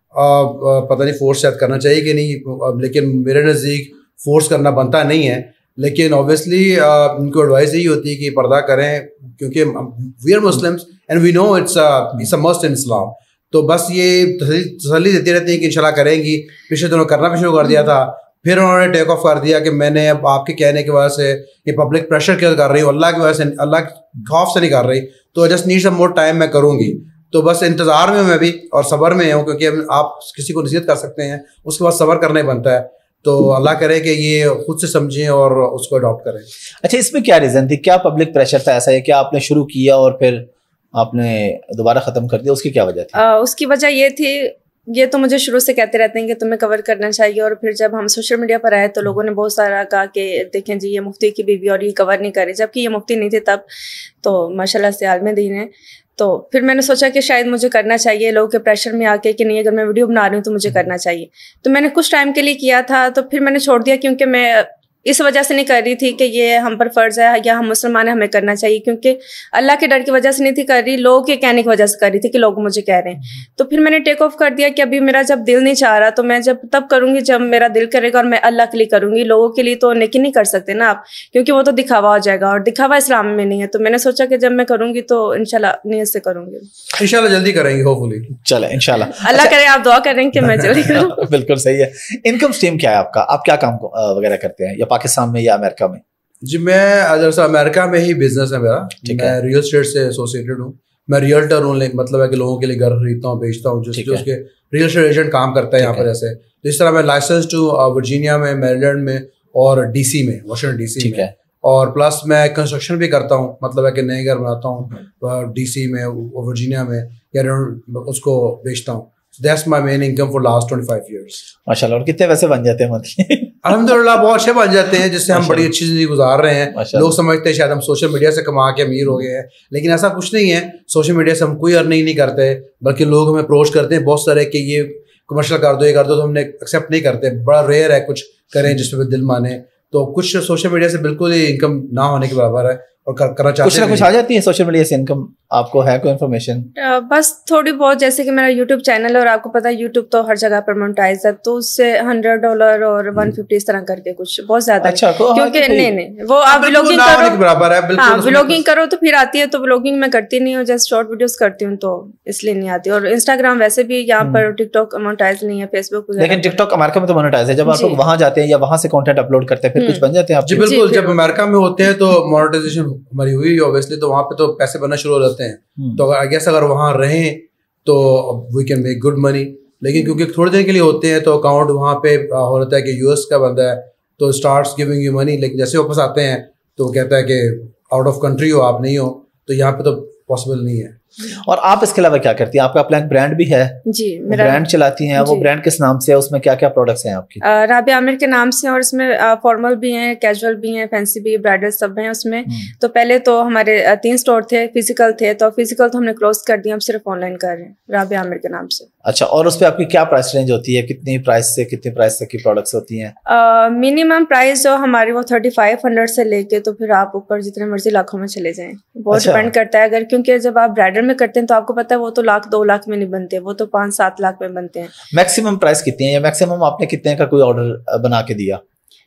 پتہ نہیں فورس شاید کرنا چاہیے کہ نہیں, لیکن میرے نزدیک فورس کرنا بنتا نہیں ہے. لیکن اوبیسلی ان کو ایڈوائز یہی ہوتی ہے کہ پردہ کریں, کیونکہ we are Muslims and we know it's it's a must in Islam. تو بس یہ تسلی دیتی رہتی ہیں کہ انشاءاللہ کریں گی. پچھلے دنوں کرنا بھی شروع کر دیا تھا, پھر انہوں نے ٹیک آف کر دیا کہ میں نے اب آپ کے کہنے کی وجہ سے یہ پبلک پریشر کیوں کر رہی ہوں, اللہ کی وجہ سے, اللہ کے خوف سے نہیں کر رہی, تو just need some more time میں کروں گی. تو بس انتظار میں میں بھی اور صبر میں ہوں, کیونکہ آپ کسی کو نصیحت کر سکتے ہیں, اس کے بعد صبر کرنا ہی بنتا ہے. تو اللہ کرے کہ یہ خود سے سمجھیں اور اس کو اڈاپٹ کریں. اچھا, اس میں کیا ریزن تھی, کیا پبلک پریشر تھا ایسا ہے کہ آپ نے شروع کیا اور پھر آپ نے دوبارہ ختم کر دیا, اس کی کیا وجہ تھی؟ اس کی وجہ یہ تھی, یہ تو مجھے شروع سے کہتے رہتے ہیں کہ تمہیں کور کرنا چاہیے, اور پھر جب ہم سوشل میڈیا پر آئے تو لوگوں نے بہت سارا کہا کہ دیکھیں جی یہ مفتی کی بیوی اور یہ کور نہیں کر رہی, جبکہ یہ مفتی نہیں تھے تب, تو ماشاء اللہ سے عالم دین ہے. تو پھر میں نے سوچا کہ شاید مجھے کرنا چاہیے لوگوں کے پریشر میں آ کے کہ نہیں اگر میں ویڈیو بنا رہی ہوں تو مجھے کرنا چاہیے. تو میں نے کچھ ٹائم کے لیے کیا تھا, تو پھر میں نے چھوڑ دیا, کیونکہ میں اس وجہ سے نہیں کر رہی تھی کہ یہ ہم پر فرض ہے یا ہم مسلمان ہیں ہمیں کرنا چاہیے, کیونکہ اللہ کے ڈر کی وجہ سے نہیں تھی کر رہی, لوگوں کے کہنے کی وجہ سے کر رہی تھی کہ لوگ مجھے کہہ رہے ہیں. تو پھر میں نے ٹیک آف کر دیا کہ ابھی میرا جب دل نہیں چاہ رہا تو میں جب تب کروں گی جب میرا دل کرے گا, اور میں اللہ کے لیے کروں گی, لوگوں کے لیے تو نیکی نہیں کر سکتے نا آپ, کیونکہ وہ تو دکھاوا ہو جائے گا, اور دکھاوا اسلام میں نہیں ہے. تو میں نے سوچا کہ جب میں کروں گی تو انشاءاللہ نیت سے کروں گی, انشاءاللہ جلدی کریں گے ہوپفلی. چلیں انشاءاللہ, اللہ کرے آپ دعا کریں کہ میں جلدی کروں. بالکل صحیح ہے. انکم اسٹریم کیا ہے آپ کا, آپ کیا کام وغیرہ کرتے ہیں, یا پاکستان میں یا امریکہ میں؟ جی میں دراصل امریکہ میں ہی بزنس ہے میرا, میں ریئل اسٹیٹ سے ایسوسیٹڈ ہوں, میں ریئلٹر ہوں, مطلب ہے کہ لوگوں کے لیے گھر خریدتا ہوں, بیچتا ہوں, جس جو اس کے ریئل اسٹیٹ ایجنٹ کام کرتا ہے یہاں پر. ایسے تو اس طرح میں لائسنس ٹو ورجینیا میں, میریلینڈ میں, اور ڈی سی میں, واشنگٹن ڈی سی میں, اور پلس میں کنسٹرکشن بھی کرتا ہوں, مطلب ہے کہ نئے گھر بناتا ہوں ڈی سی میں, ورجینیا میں, یا اس کو بیچتا ہوں. That's my main income for last twenty-five years. ماشاءاللہ. اور کتنے پیسے بن جاتے ہیں منتھلی؟ الحمدللہ بہت اچھے بن جاتے ہیں, جس سے ہم بڑی اچھی زندگی گزار رہے ہیں. لوگ سمجھتے ہیں شاید ہم سوشل میڈیا سے کما کے امیر ہو گئے ہیں, لیکن ایسا کچھ نہیں ہے. سوشل میڈیا سے ہم کوئی ارننگ نہیں کرتے, بلکہ لوگ ہمیں اپروچ کرتے ہیں بہت سارے کہ یہ کمرشل کر دو, یہ کر دو, تو ہم نے ایکسیپٹ نہیں کرتے. بڑا ریئر ہے کچھ کریں جس پہ دل مانے. تو کچھ سوشل میڈیا سے بالکل ہی انکم نہ ہونے کے برابر ہے, اور کرنا چاہتے ہیں. کچھ نہ کچھ آ جاتی ہے سوشل میڈیا سے انکم, آپ کو ہے کوئی انفارمیشن؟ بس تھوڑی بہت, جیسے کہ میرا یوٹیوب چینل ہے, اور آپ کو پتا ہے یوٹیوب تو ہر جگہ پر مونٹائز ہے, تو اس سے ہنڈریڈ ڈالر اور ون ففٹی اس طرح کر کے کچھ بہت زیادہ, کیونکہ نہیں نہیں وہ آپ ولاگنگ کرو, ہاں ولاگنگ کرو تو پھر آتی ہے. تو ولاگنگ میں کرتی نہیں ہوں, جیسے شارٹ ویڈیوز کرتی ہوں, تو اس لیے نہیں آتی. اور انسٹاگرام ویسے بھی یہاں پر, ٹک ٹاک مونٹائز نہیں ہے, فیس بک. لیکن ٹک ٹاک امریکہ میں تو مونٹائز ہے. جب آپ لوگ وہاں جاتے ہیں یا وہاں سے کنٹینٹ اپلوڈ کرتے ہیں پھر کچھ بن جاتے ہیں آپ؟ جی بالکل, جب امریکہ میں ہوتے ہیں تو مونیٹائزیشن ہماری ہوئی اوبیسلی, تو وہاں پہ تو پیسے بننا شروع ہو جاتے ہیں. تو اگر آئی گیس اگر وہاں رہیں تو we can make good money. لیکن کیونکہ تھوڑے دن کے لیے ہوتے ہیں تو اکاؤنٹ وہاں پہ ہو رہتا ہے کہ یو ایس کا بندہ ہے, تو اسٹارٹس گیونگ یو منی. لیکن جیسے واپس آتے ہیں تو وہ کہتا ہے کہ آؤٹ آف کنٹری ہو, آپ نہیں ہو, تو یہاں پہ تو پاسبل نہیں ہے. اور آپ اس کے علاوہ کیا کرتی ہیں؟ آپ کا اپنا ایک برانڈ بھی ہے, جی برانڈ چلاتی ہیں, وہ برانڈ کس نام سے ہے, اس میں کیا کیا پروڈکٹس ہیں آپ کی؟ رابعہ عامر کے نام سے, اور اس میں فارمل بھی ہیں, کیجول بھی ہیں, فینسی بھی, برائڈل سب ہیں اس میں. تو پہلے تو ہمارے تین اسٹور تھے, فزیکل تھے, تو فزیکل تو ہم نے کلوز کر دیا, ہم صرف آن لائن کر رہے ہیں رابعہ عامر کے نام سے. اچھا, اور اس پہ آپ کی کیا پرائس رینج ہوتی ہے, کتنی پرائس سے کتنی پرائس تک کی پروڈکٹس ہوتی ہیں؟ منیمم پرائس جو ہماری وہ تھرٹی فائیو ہنڈریڈ سے لے کے تو پھر آپ اوپر جتنے مرضی لاکھوں میں چلے جائیں, بہت ڈپینڈ کرتا ہے. اگر کیونکہ جب آپ برائڈل میں کرتے ہیں تو آپ کو پتا ہے وہ تو لاکھ دو لاکھ میں نہیں بنتے, وہ تو پانچ سات لاکھ میں بنتے ہیں. میکسیمم پرائس کتنی ہے, یا میکسیمم آپ نے کتنے کا کوئی آرڈر بنا کے دیا؟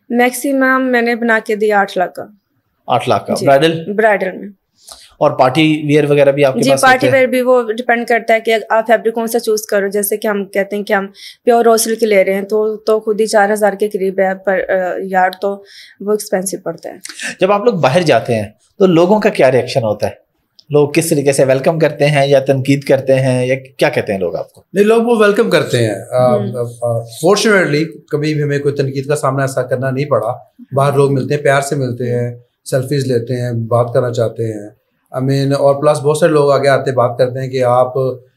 میکسیمم میں نے بنا کے دیا آٹھ لاکھ کا. آٹھ لاکھ کا برائڈل برائڈل میں. اور پارٹی ویئر وغیرہ بھی آپ کے پاس؟ جی پارٹی ویئر بھی وہ ڈپینڈ کرتا ہے کہ آپ فیبرک کون سا چوز کرو. جیسے کہ ہم کہتے ہیں کہ ہم پیور رو سلک لے رہے ہیں تو تو خود ہی چار ہزار کے قریب ہے پر یارڈ, تو وہ ایکسپینسو پڑتا ہے. جب آپ لوگ باہر جاتے ہیں تو لوگوں کا کیا ریئیکشن ہوتا ہے, لوگ کس طریقے سے ویلکم کرتے ہیں, یا تنقید کرتے ہیں, یا کیا کہتے ہیں لوگ آپ کو؟ نہیں, لوگ وہ ویلکم کرتے ہیں. فارچونیٹلی کبھی بھی ہمیں کوئی تنقید کا سامنا ایسا کرنا نہیں پڑا. باہر لوگ ملتے ہیں, پیار سے ملتے ہیں, سیلفیز لیتے ہیں, بات کرنا چاہتے ہیں. آئی مین اور پلس بہت سارے لوگ آگے آتے بات کرتے ہیں کہ آپ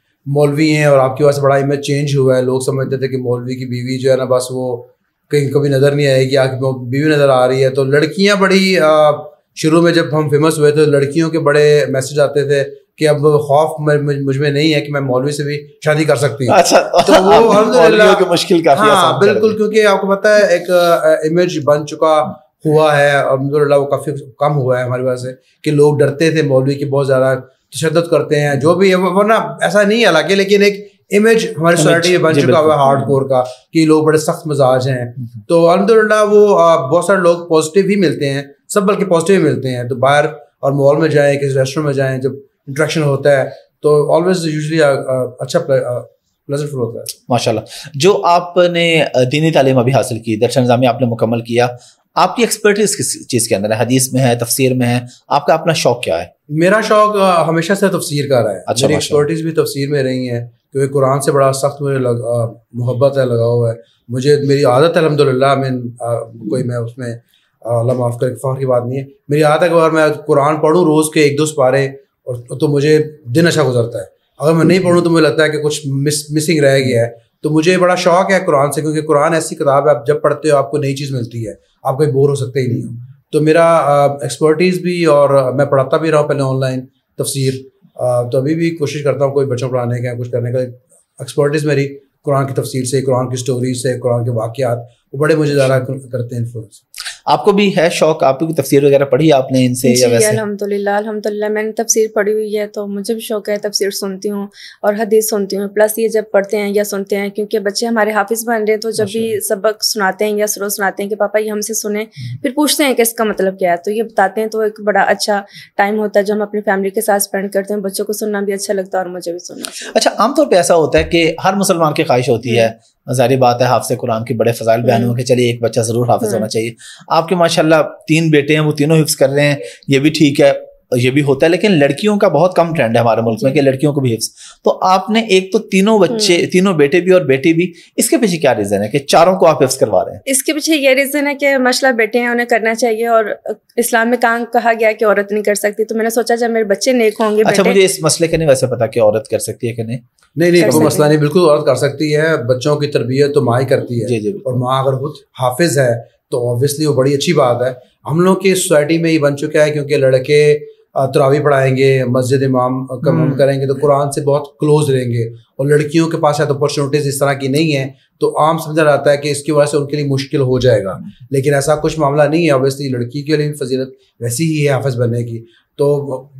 مولوی ہیں اور آپ کی وجہ سے بڑا امیج چینج ہوا ہے. لوگ سمجھتے تھے کہ مولوی کی بیوی جو ہے نا بس وہ کہیں کبھی نظر نہیں آئے گی, آپ کی بیوی نظر آ رہی ہے. تو لڑکیاں بڑی شروع میں جب ہم فیمس ہوئے تو لڑکیوں کے بڑے میسج آتے تھے کہ اب خوف مجھ میں نہیں ہے کہ میں مولوی سے بھی شادی کر سکتی ہوں. تو وہ الحمدللہ مشکل کافی ہاں بالکل, کیونکہ آپ کو پتہ ہے ایک امیج بن چکا ہوا ہے اور الحمدللہ وہ کافی کم ہوا ہے ہماری وجہ سے کہ لوگ ڈرتے تھے مولوی کی, بہت زیادہ تشدد کرتے ہیں جو بھی ہے, ورنہ ایسا نہیں ہے حالانکہ, لیکن ایک امیج ہماری سوسائٹی میں بن چکا ہوا ہے ہارڈ کور کا کہ لوگ بڑے سخت مزاج ہیں. تو الحمدللہ وہ بہت سارے لوگ پازیٹیو ہی ملتے ہیں, سب بلکہ پازیٹیو ہی ملتے ہیں. تو باہر اور مال میں جائیں, کسی ریسٹورینٹ میں جائیں, جب انٹریکشن ہوتا ہے تو آلویز یوزلی اچھا پلیزنٹ فیل ہوتا ہے. ماشاء اللہ. جو آپ نے دینی تعلیم ابھی حاصل کی, درس نظامی آپ نے مکمل کیا, آپ کی ایکسپرٹیز کس چیز کے اندر ہے؟ حدیث میں ہے, تفسیر میں ہے, آپ کا اپنا شوق کیا ہے؟ میرا شوق ہمیشہ سے تفسیر کا رہا ہے. اچھا, میری ایکسپرٹیز بھی تفسیر میں رہی ہیں کیونکہ قرآن سے بڑا سخت مجھے محبت ہے, لگاؤ ہے مجھے. میری عادت ہے الحمدللہ, میں کوئی میں اس میں اللہ معاف کرے فخر کی بات نہیں ہے, میری عادت ہے کہ اگر میں قرآن پڑھوں روز کے ایک دو سپارے اور تو مجھے دن اچھا گزرتا ہے. اگر میں نہیں پڑھوں تو مجھے لگتا ہے کہ کچھ مس مسنگ رہ گیا ہے. تو مجھے بڑا شوق ہے قرآن سے, کیونکہ قرآن ایسی کتاب ہے آپ جب پڑھتے ہو آپ کو نئی چیز ملتی ہے, آپ کوئی بور ہو سکتے ہی نہیں ہو. تو میرا ایکسپرٹیز بھی, اور میں پڑھاتا بھی رہا ہوں پہلے آن لائن تفسیر, تو ابھی بھی کوشش کرتا ہوں کوئی بچوں پڑھانے کا کچھ کرنے کا. ایکسپرٹیز میری قرآن کی تفسیر سے, قرآن کی اسٹوریز سے, قرآن کے واقعات, وہ بڑے مجھے زیادہ کرتے ہیں انفلوئنس. آپ کو بھی ہے شوق, آپ کی تفسیر وغیرہ پڑھی آپ نے ان سے یا ویسے؟ الحمدللہ الحمدللہ میں نے تفسیر پڑھی ہوئی ہے, تو مجھے بھی شوق ہے, تفسیر سنتی ہوں اور حدیث سنتی ہوں. پلس یہ جب پڑھتے ہیں یا سنتے ہیں, کیونکہ بچے ہمارے حافظ بن رہے ہیں, تو جب بھی سبق سناتے ہیں یا سرو سناتے ہیں کہ پاپا یہ ہم سے سنیں, پھر پوچھتے ہیں کہ اس کا مطلب کیا ہے, تو یہ بتاتے ہیں. تو ایک بڑا اچھا ٹائم ہوتا ہے جو ہم اپنی فیملی کے ساتھ اسپینڈ کرتے ہیں. بچوں کو سننا بھی اچھا لگتا ہے اور مجھے بھی سننا. اچھا, عام طور پہ ایسا ہوتا ہے کہ ہر مسلمان کی خواہش ہوتی ہے, ظاہری بات ہے, حافظ قرآن کے بڑے فضائل بیان ہوں کہ چلیے ایک بچہ ضرور حافظ ہونا چاہیے. آپ کے ماشاءاللہ تین بیٹے ہیں, وہ تینوں حفظ کر رہے ہیں, یہ بھی ٹھیک ہے, یہ بھی ہوتا ہے, لیکن لڑکیوں کا بہت کم ٹرینڈ ہے ہمارے ملک میں کہ لڑکیوں کو بھی حفظ. تو آپ نے ایک تو تینوں بچے, تینوں بیٹے بھی اور بیٹی بھی, اس کے پیچھے کیا ریزن ہے کہ چاروں کو آپ حفظ کروا رہے ہیں؟ اس کے پیچھے یہ ریزن ہے کہ ماشاءاللہ بیٹے ہیں, انہیں کرنا چاہیے, اور اسلام میں کہاں کہا گیا کہ عورت نہیں کر سکتی. تو میں نے سوچا جب میرے بچے نیک ہوں گے. اچھا, مجھے اس مسئلے کا نہیں ویسے پتا کہ عورت کر سکتی ہے کہ نہیں. نہیں نہیں کوئی مسئلہ نہیں, بالکل عورت کر سکتی ہے. بچوں کی تربیت تو ماں ہی کرتی ہے. جی جی. اور ماں اگر خود حافظ ہے تو اوبویسلی وہ بڑی اچھی بات ہے. ہم لوگ کی سوسائٹی میں یہ بن چکا ہے کیونکہ لڑکے تراویح پڑھائیں گے, مسجد امام کم کریں گے, تو قرآن سے بہت کلوز رہیں گے, اور لڑکیوں کے پاس شاید اپرچونیٹیز اس طرح کی نہیں ہیں, تو عام سمجھا جاتا ہے کہ اس کی وجہ سے ان کے لیے مشکل ہو جائے گا. لیکن ایسا کچھ معاملہ نہیں ہے. اوبویسلی لڑکی کے لیے بھی فضیلت ویسی ہی ہے حافظ بننے کی. تو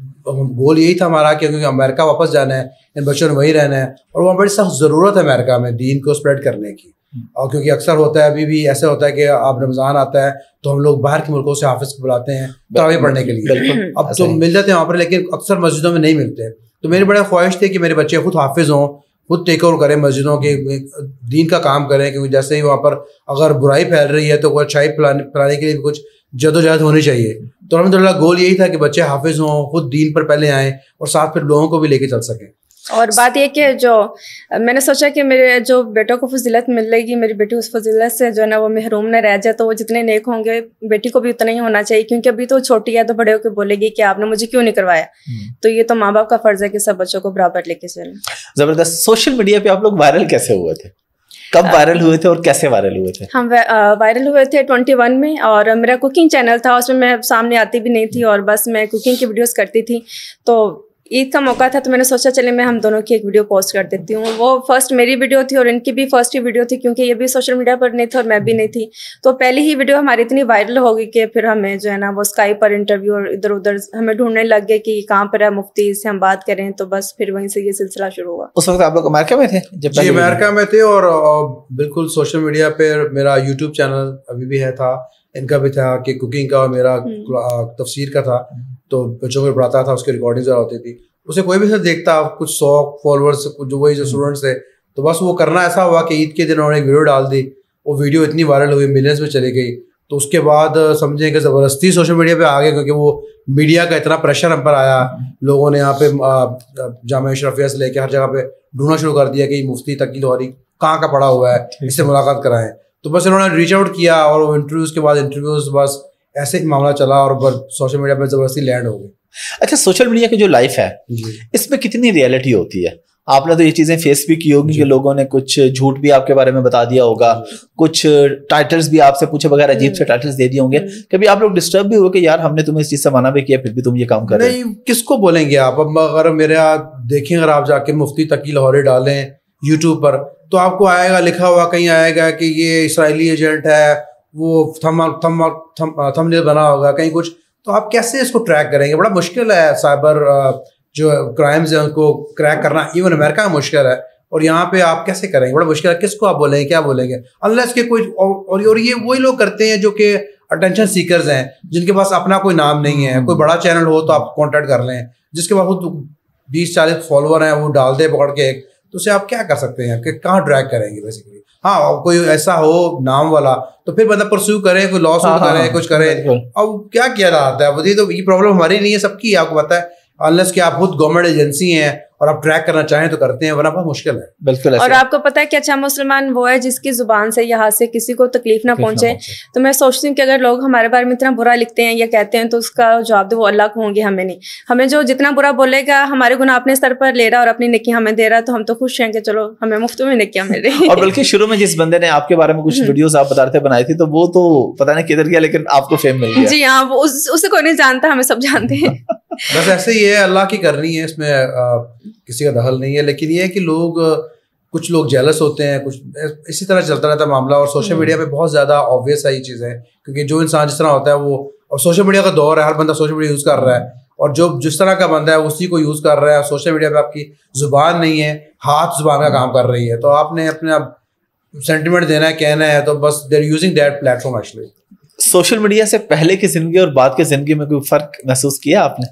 گول یہی تھا ہمارا کہ کیونکہ امریکہ واپس جانا ہے, ان بچوں نے وہیں رہنا ہے, اور وہاں بڑی سخت ضرورت ہے امریکہ میں دین کو اسپریڈ کرنے کی. اور کیونکہ اکثر ہوتا ہے ابھی بھی ایسا ہوتا ہے کہ اب رمضان آتا ہے تو ہم لوگ باہر کے ملکوں سے حافظ کو بلاتے ہیں تراویح پڑھنے کے لیے. اب تو مل جاتے ہیں وہاں پر, لیکن اکثر مسجدوں میں نہیں ملتے. تو میری بڑی خواہش تھی کہ میرے بچے خود حافظ ہوں, خود ٹیک اوور کریں مسجدوں کے, دین کا کام کریں, کیونکہ جیسے ہی وہاں پر اگر برائی پھیل رہی ہے تو وہ اچھائی پھیلانے کے لیے بھی کچھ جدوجہد ہونی چاہیے. تو الحمدللہ گول یہی تھا کہ بچے حافظ ہوں, خود دین پر پہلے آئیں, اور ساتھ پھر لوگوں کو بھی لے کے چل سکیں. اور بات یہ کہ جو میں نے سوچا کہ میرے جو بیٹوں کو فضیلت مل رہے گی, میری بیٹی اس فضیلت سے جو ہے نا وہ محروم نہ رہ جائے. تو وہ جتنے نیک ہوں گے بیٹی کو بھی اتنا ہی ہونا چاہیے, کیونکہ ابھی تو چھوٹی ہے, تو بڑے ہو کے بولے گی کہ آپ نے مجھے کیوں نہیں کروایا. تو یہ تو ماں باپ کا فرض ہے کہ سب بچوں کو برابر لے کے چلیں. زبردست. سوشل میڈیا پہ آپ لوگ وائرل کیسے ہوئے تھے, کب وائرل ہوئے تھے اور کیسے وائرل ہوئے تھے؟ ہم وائرل ہوئے تھے ٹوئنٹی ون میں, اور میرا کوکنگ چینل تھا, اس میں میں سامنے آتی بھی نہیں تھی, اور بس میں کوکنگ کی ویڈیوز کرتی تھی. تو عید کا موقع تھا تو میں نے سوچا چلے میں ہم دونوں کی ایک ویڈیو پوسٹ کر دیتی ہوں. وہ فرسٹ میری ویڈیو تھی اور ان کی بھی فرسٹ ہی ویڈیو تھی, کیونکہ یہ بھی سوشل میڈیا پر نہیں تھے اور میں بھی نہیں تھی. تو پہلی ہی ویڈیو ہماری اتنی وائرل ہو گئی کہ پھر ہمیں جو ہے نا وہ اسکائپ پر انٹرویو اور ادھر ادھر ہمیں ڈھونڈنے لگ گئے کہ کہاں پر ہے مفتی, سے ہم بات کریں. تو بس پھر وہیں سے یہ سلسلہ شروع ہوا. اس وقت آپ لوگ امریکہ میں تھے؟ جی امریکہ میں تھے, اور بالکل سوشل میڈیا پہ میرا یوٹیوب چینل ابھی بھی ہے, تھا ان کا بھی تھا کہ کوکنگ کا, اور میرا تفسیر کا تھا, تو بچوں کو پڑھاتا تھا, اس کی ریکارڈنگ ذرا ہوتی تھی. اسے کوئی بھی سے دیکھتا, کچھ سو فالوورس جو وہی جو اسٹوڈنٹس تھے, تو بس وہ کرنا ایسا ہوا کہ عید کے دن انہوں نے ایک ویڈیو ڈال دی, وہ ویڈیو اتنی وائرل ہوئی, ملینس میں چلی گئی. تو اس کے بعد سمجھیں کہ زبردستی سوشل میڈیا پہ آ گئے, کیونکہ وہ میڈیا کا اتنا پریشر ہم پر آیا. لوگوں نے یہاں پہ جامعہ اشرفیہ سے لے کے ہر جگہ پہ ڈھونڈنا شروع کر دیا کہ یہ مفتی تقی لاہوری کہاں کا پڑا ہوا ہے, اس سے ملاقات کرائیں. تو بس انہوں نے ریچ آؤٹ کیا, اور وہ انٹرویوز کے بعد انٹرویوز بس ایسے ہی معاملہ چلا اور سوشل میڈیا پہ زبردستی لینڈ ہو گئی. اچھا سوشل میڈیا کی جو لائف ہے اس میں کتنی ریئلٹی ہوتی ہے؟ آپ نے تو یہ چیزیں فیس بھی کی ہوگی کہ لوگوں نے کچھ جھوٹ بھی آپ کے بارے میں بتا دیا ہوگا, کچھ ٹائٹلز بھی آپ سے پوچھے بغیر عجیب سے ٹائٹلز دے دیے ہوں گے, کبھی آپ لوگ ڈسٹرب بھی ہوئے کہ یار ہم نے تمہیں اس چیز سے منع بھی کیا پھر بھی تم یہ کام کر رہے ہیں؟ نہیں, کس کو بولیں گے آپ. اب اگر میرے دیکھیں, اگر آپ جا کے مفتی تقی لاہوری ڈالیں یوٹیوب پر تو آپ کو آئے گا لکھا ہوا, کہیں آئے گا کہ یہ اسرائیلی ایجنٹ ہے, وہ تھم تھم تھم نیل بنا ہوگا کہیں کچھ. تو آپ کیسے اس کو ٹریک کریں گے؟ بڑا مشکل ہے سائبر جو کرائمز ہیں ان کو کریک کرنا. ایون امریکہ میں مشکل ہے, اور یہاں پہ آپ کیسے کریں گے؟ بڑا مشکل ہے. کس کو آپ بولیں گے, کیا بولیں گے؟ انلیس کہ کوئی اور یہ وہی لوگ کرتے ہیں جو کہ اٹینشن سیکرز ہیں, جن کے پاس اپنا کوئی نام نہیں ہے. کوئی بڑا چینل ہو تو آپ کانٹیکٹ کر لیں, جس کے پاس خود بیس چالیس فالوور ہیں, وہ ڈال دے پکڑ کے ایک, تو اسے آپ کیا کر سکتے ہیں کہ کہاں ٹریک کریں گے بیسیکلی. ہاں کوئی ایسا ہو نام والا تو پھر بندہ پرسیو کرے, کوئی لا سوٹ کرے, کچھ کرے. اب کیا کیا جاتا ہے وہ, یہ تو یہ پرابلم ہماری نہیں ہے, سب کی آپ کو پتہ ہے. انلیس کہ آپ خود گورنمنٹ ایجنسی ہیں اور آپ ٹریک کرنا چاہیں تو کرتے ہیں, ورنہ بہت مشکل ہے. بالکل. اور آپ کو پتا ہے کہ اچھا مسلمان وہ ہے جس کی زبان سے یا ہاتھ سے کسی کو تکلیف نہ پہنچے. تو میں سوچتی ہوں کہ اگر لوگ ہمارے بارے میں اتنا برا لکھتے ہیں یا کہتے ہیں تو اس کا جواب وہ اللہ کو ہوں گے, ہمیں نہیں. ہمیں جو جتنا برا بولے گا ہمارے گناہ اپنے سر پر لے رہا اور اپنی نیکی ہمیں دے رہا, تو ہم تو خوش ہیں کہ چلو ہمیں مفت میں نیکیاں مل رہی. اور بلکہ شروع میں جس بندے نے آپ کے بارے میں کچھ ویڈیوز آپ بتا رہے تھے بنائی تھی, تو وہ تو پتہ نہیں کدھر گیا, لیکن آپ کو فیم مل گیا. جی ہاں, وہ اسے کوئی نہیں جانتا, ہمیں سب جانتے ہیں. بس ایسے ہی ہے, اللہ کی کرنی ہے, اس میں کسی کا دخل نہیں ہے. لیکن یہ ہے کہ لوگ, کچھ لوگ جیلس ہوتے ہیں, کچھ اسی طرح چلتا رہتا ہے معاملہ. اور سوشل میڈیا پہ بہت زیادہ آبویس ہے یہ چیزیں, کیونکہ جو انسان جس طرح ہوتا ہے وہ, اور سوشل میڈیا کا دور ہے, ہر بندہ سوشل میڈیا یوز کر رہا ہے, اور جو جس طرح کا بندہ ہے اسی کو یوز کر رہا ہے. سوشل میڈیا پہ آپ کی زبان نہیں ہے, ہاتھ زبان کا کام کر رہی ہے, تو آپ نے اپنے سینٹیمنٹ دینا ہے, کہنا ہے, تو بس they are using that platform فارم. ایکچولی سوشل میڈیا سے پہلے کی زندگی اور بعد کی زندگی میں کوئی فرق محسوس کیا آپ نے؟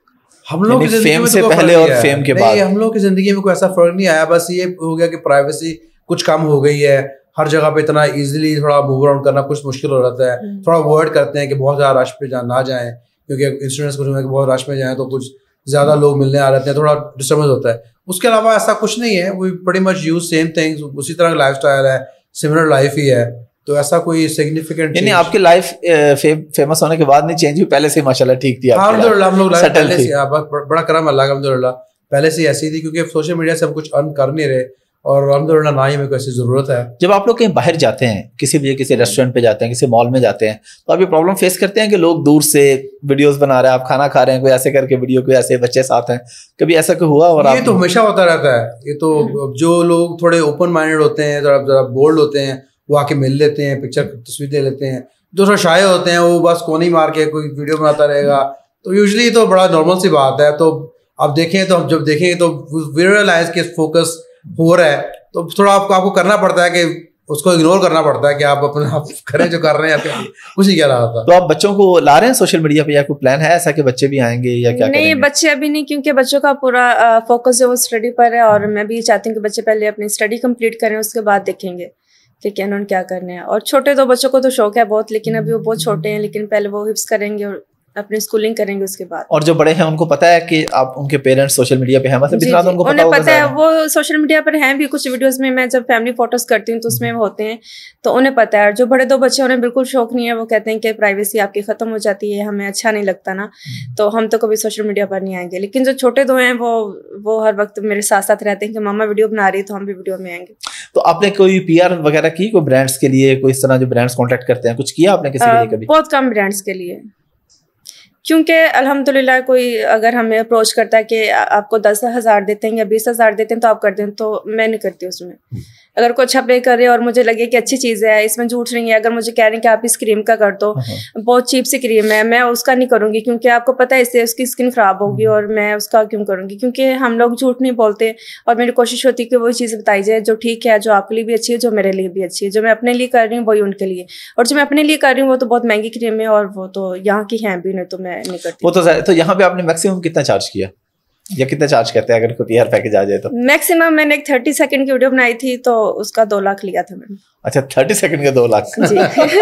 ہم لوگ کی زندگی میں سے پہلے اور فیم کے بعد ہم لوگ کی زندگی میں کوئی ایسا فرق نہیں آیا. بس یہ ہو گیا کہ پرائیویسی کچھ کم ہو گئی ہے, ہر جگہ پہ اتنا ایزیلی تھوڑا موو اراؤنڈ کرنا کچھ مشکل ہو جاتا ہے. تھوڑا اوائڈ کرتے ہیں کہ بہت زیادہ رش پہ نہ جائیں, کیونکہ انسٹوڈنٹس کچھ کہ بہت رش میں جائیں تو کچھ زیادہ لوگ ملنے آ جاتے ہیں, تھوڑا ڈسٹربنس ہوتا ہے. اس کے علاوہ ایسا کچھ نہیں ہے, we pretty much use same things, اسی طرح کا لائف اسٹائل ہے, سملر لائف ہی ہے. تو ایسا کوئی سگنیفیکنٹ, یعنی آپ کی لائف فیمس ہونے کے بعد نہیں چینج ہوئی, پہلے سے ماشاءاللہ ٹھیک تھی؟ الحمدللہ ہم لوگ لائف پہلے سے, بڑا کرم اللہ کا, الحمدللہ پہلے سے ایسی تھی, کیونکہ سوشل میڈیا سے ہم کچھ ارن کر نہیں رہے, اور الحمدللہ نہ ہی ہمیں کوئی ایسی ضرورت ہے. جب آپ لوگ کہیں باہر جاتے ہیں, کسی بھی کسی ریسٹورینٹ پہ جاتے ہیں, کسی مال میں جاتے ہیں, تو آپ یہ پرابلم فیس کرتے ہیں کہ لوگ دور سے ویڈیوز بنا رہے ہیں, آپ کھانا کھا رہے ہیں, کوئی ایسے کر کے ویڈیو, کوئی ایسے بچے ساتھ ہیں, کبھی ایسا کوئی ہوا؟ اور یہ تو ہمیشہ ہوتا رہتا ہے. یہ تو جو لوگ تھوڑے اوپن مائنڈیڈ ہوتے ہیں, ذرا ذرا بولڈ ہوتے ہیں, وہ آ کے مل لیتے ہیں, پکچر تصویر لے لیتے ہیں. جو تھوڑا شائع ہوتے ہیں وہ بس کونی مار کے کوئی ویڈیو بناتا رہے گا. تو یوزلی تو بڑا نارمل سی بات ہے. تو آپ دیکھیں, تو ہم جب دیکھیں تو ریئلائز کے فوکس ہو رہا ہے, تو تھوڑا آپ کو آپ کو کرنا پڑتا ہے کہ اس کو اگنور کرنا پڑتا ہے کہ آپ اپنے آپ کریں جو کر رہے ہیں. کچھ نہیں کہہ رہا تھا. تو آپ بچوں کو لا رہے ہیں سوشل میڈیا پہ, یا کوئی پلان ہے ایسا کہ بچے بھی آئیں گے یا کیا؟ نہیں, بچے ابھی نہیں, کیونکہ بچوں کا پورا فوکس جو وہ اسٹڈی پر ہے, اور میں بھی چاہتی ہوں کہ بچے پہلے اپنی اسٹڈی کمپلیٹ کریں, اس کے بعد دیکھیں گے کہ کیا انہوں نے کیا کرنا ہے. اور چھوٹے دو بچوں کو تو شوق ہے بہت, لیکن ابھی وہ بہت چھوٹے ہیں, لیکن پہلے وہ حفظ کریں گے اور اپنی اسکولنگ کریں گے اس کے بعد. اور جو بڑے ہیں ان کو پتا ہے کہ آپ ان کے پیرنٹس سوشل میڈیا پہ ہیں, مطلب جی, جی, انہیں پتا ہے, وہ سوشل میڈیا پر ہیں بھی. کچھ ویڈیوز میں میں جب فیملی فوٹوز کرتی ہوں تو اس میں ہوتے ہیں, تو انہیں پتا ہے. جو بڑے دو بچے انہیں بالکل شوق نہیں ہے, وہ کہتے ہیں کہ پرائیویسی آپ کی ختم ہو جاتی ہے, ہمیں اچھا نہیں لگتا نا, تو ہم تو کبھی سوشل میڈیا پر نہیں آئیں گے. لیکن جو چھوٹے دو ہیں وہ وہ ہر وقت میرے ساتھ ساتھ رہتے ہیں کہ ماما ویڈیو بنا رہی ہے تو ہم بھی ویڈیو میں آئیں گے. تو آپ نے کوئی پی آر وغیرہ کی کوئی برانڈس کے لیے, کوئی اس طرح جو برانڈس کانٹیکٹ کرتے ہیں, کچھ کیا آپ نے کسی کے لیے کبھی؟ بہت کم برانڈس کے لیے, کیونکہ الحمد للہ کوئی اگر ہمیں اپروچ کرتا ہے کہ آپ کو دس ہزار دیتے ہیں یا بیس ہزار دیتے ہیں تو آپ کر دیں, تو میں نہیں کرتی اس میں. اگر کوئی اچھا پے کر رہے اور مجھے لگے کہ اچھی چیز ہے, اس میں جھوٹ نہیں ہے, اگر مجھے کہہ رہے ہیں کہ آپ اس کریم کا کر دو, بہت چیپ سی کریم ہے, میں اس کا نہیں کروں گی, کیونکہ آپ کو پتہ ہے اس سے اس کی اسکن خراب ہوگی, اور میں اس کا کیوں کروں گی. کیونکہ ہم لوگ جھوٹ نہیں بولتے, اور میری کوشش ہوتی ہے کہ وہی چیز بتائی جائے جو ٹھیک ہے, جو آپ کے لیے بھی اچھی ہے, جو میرے لیے بھی اچھی ہے. جو میں اپنے لیے کر رہی ہوں وہی ان کے لیے, اور جو میں اپنے لیے کر رہی ہوں وہ تو بہت مہنگی کریم ہے, اور وہ تو یہاں کی ہیں بھی نہیں, تو میں نہیں کرتی. وہ تو تو یہاں پہ آپ نے میکسیمم کتنا چارج کیا, یا کتنا چارج کرتے ہیں اگر کوئی پی آر پیکج آ جائے تو؟ میکسیمم میں نے ایک تھرٹی سیکنڈ کی ویڈیو بنائی تھی تو اس کا دو لاکھ لیا تھا میں نے. اچھا, تھرٹی سیکنڈ کا دو لاکھ جی.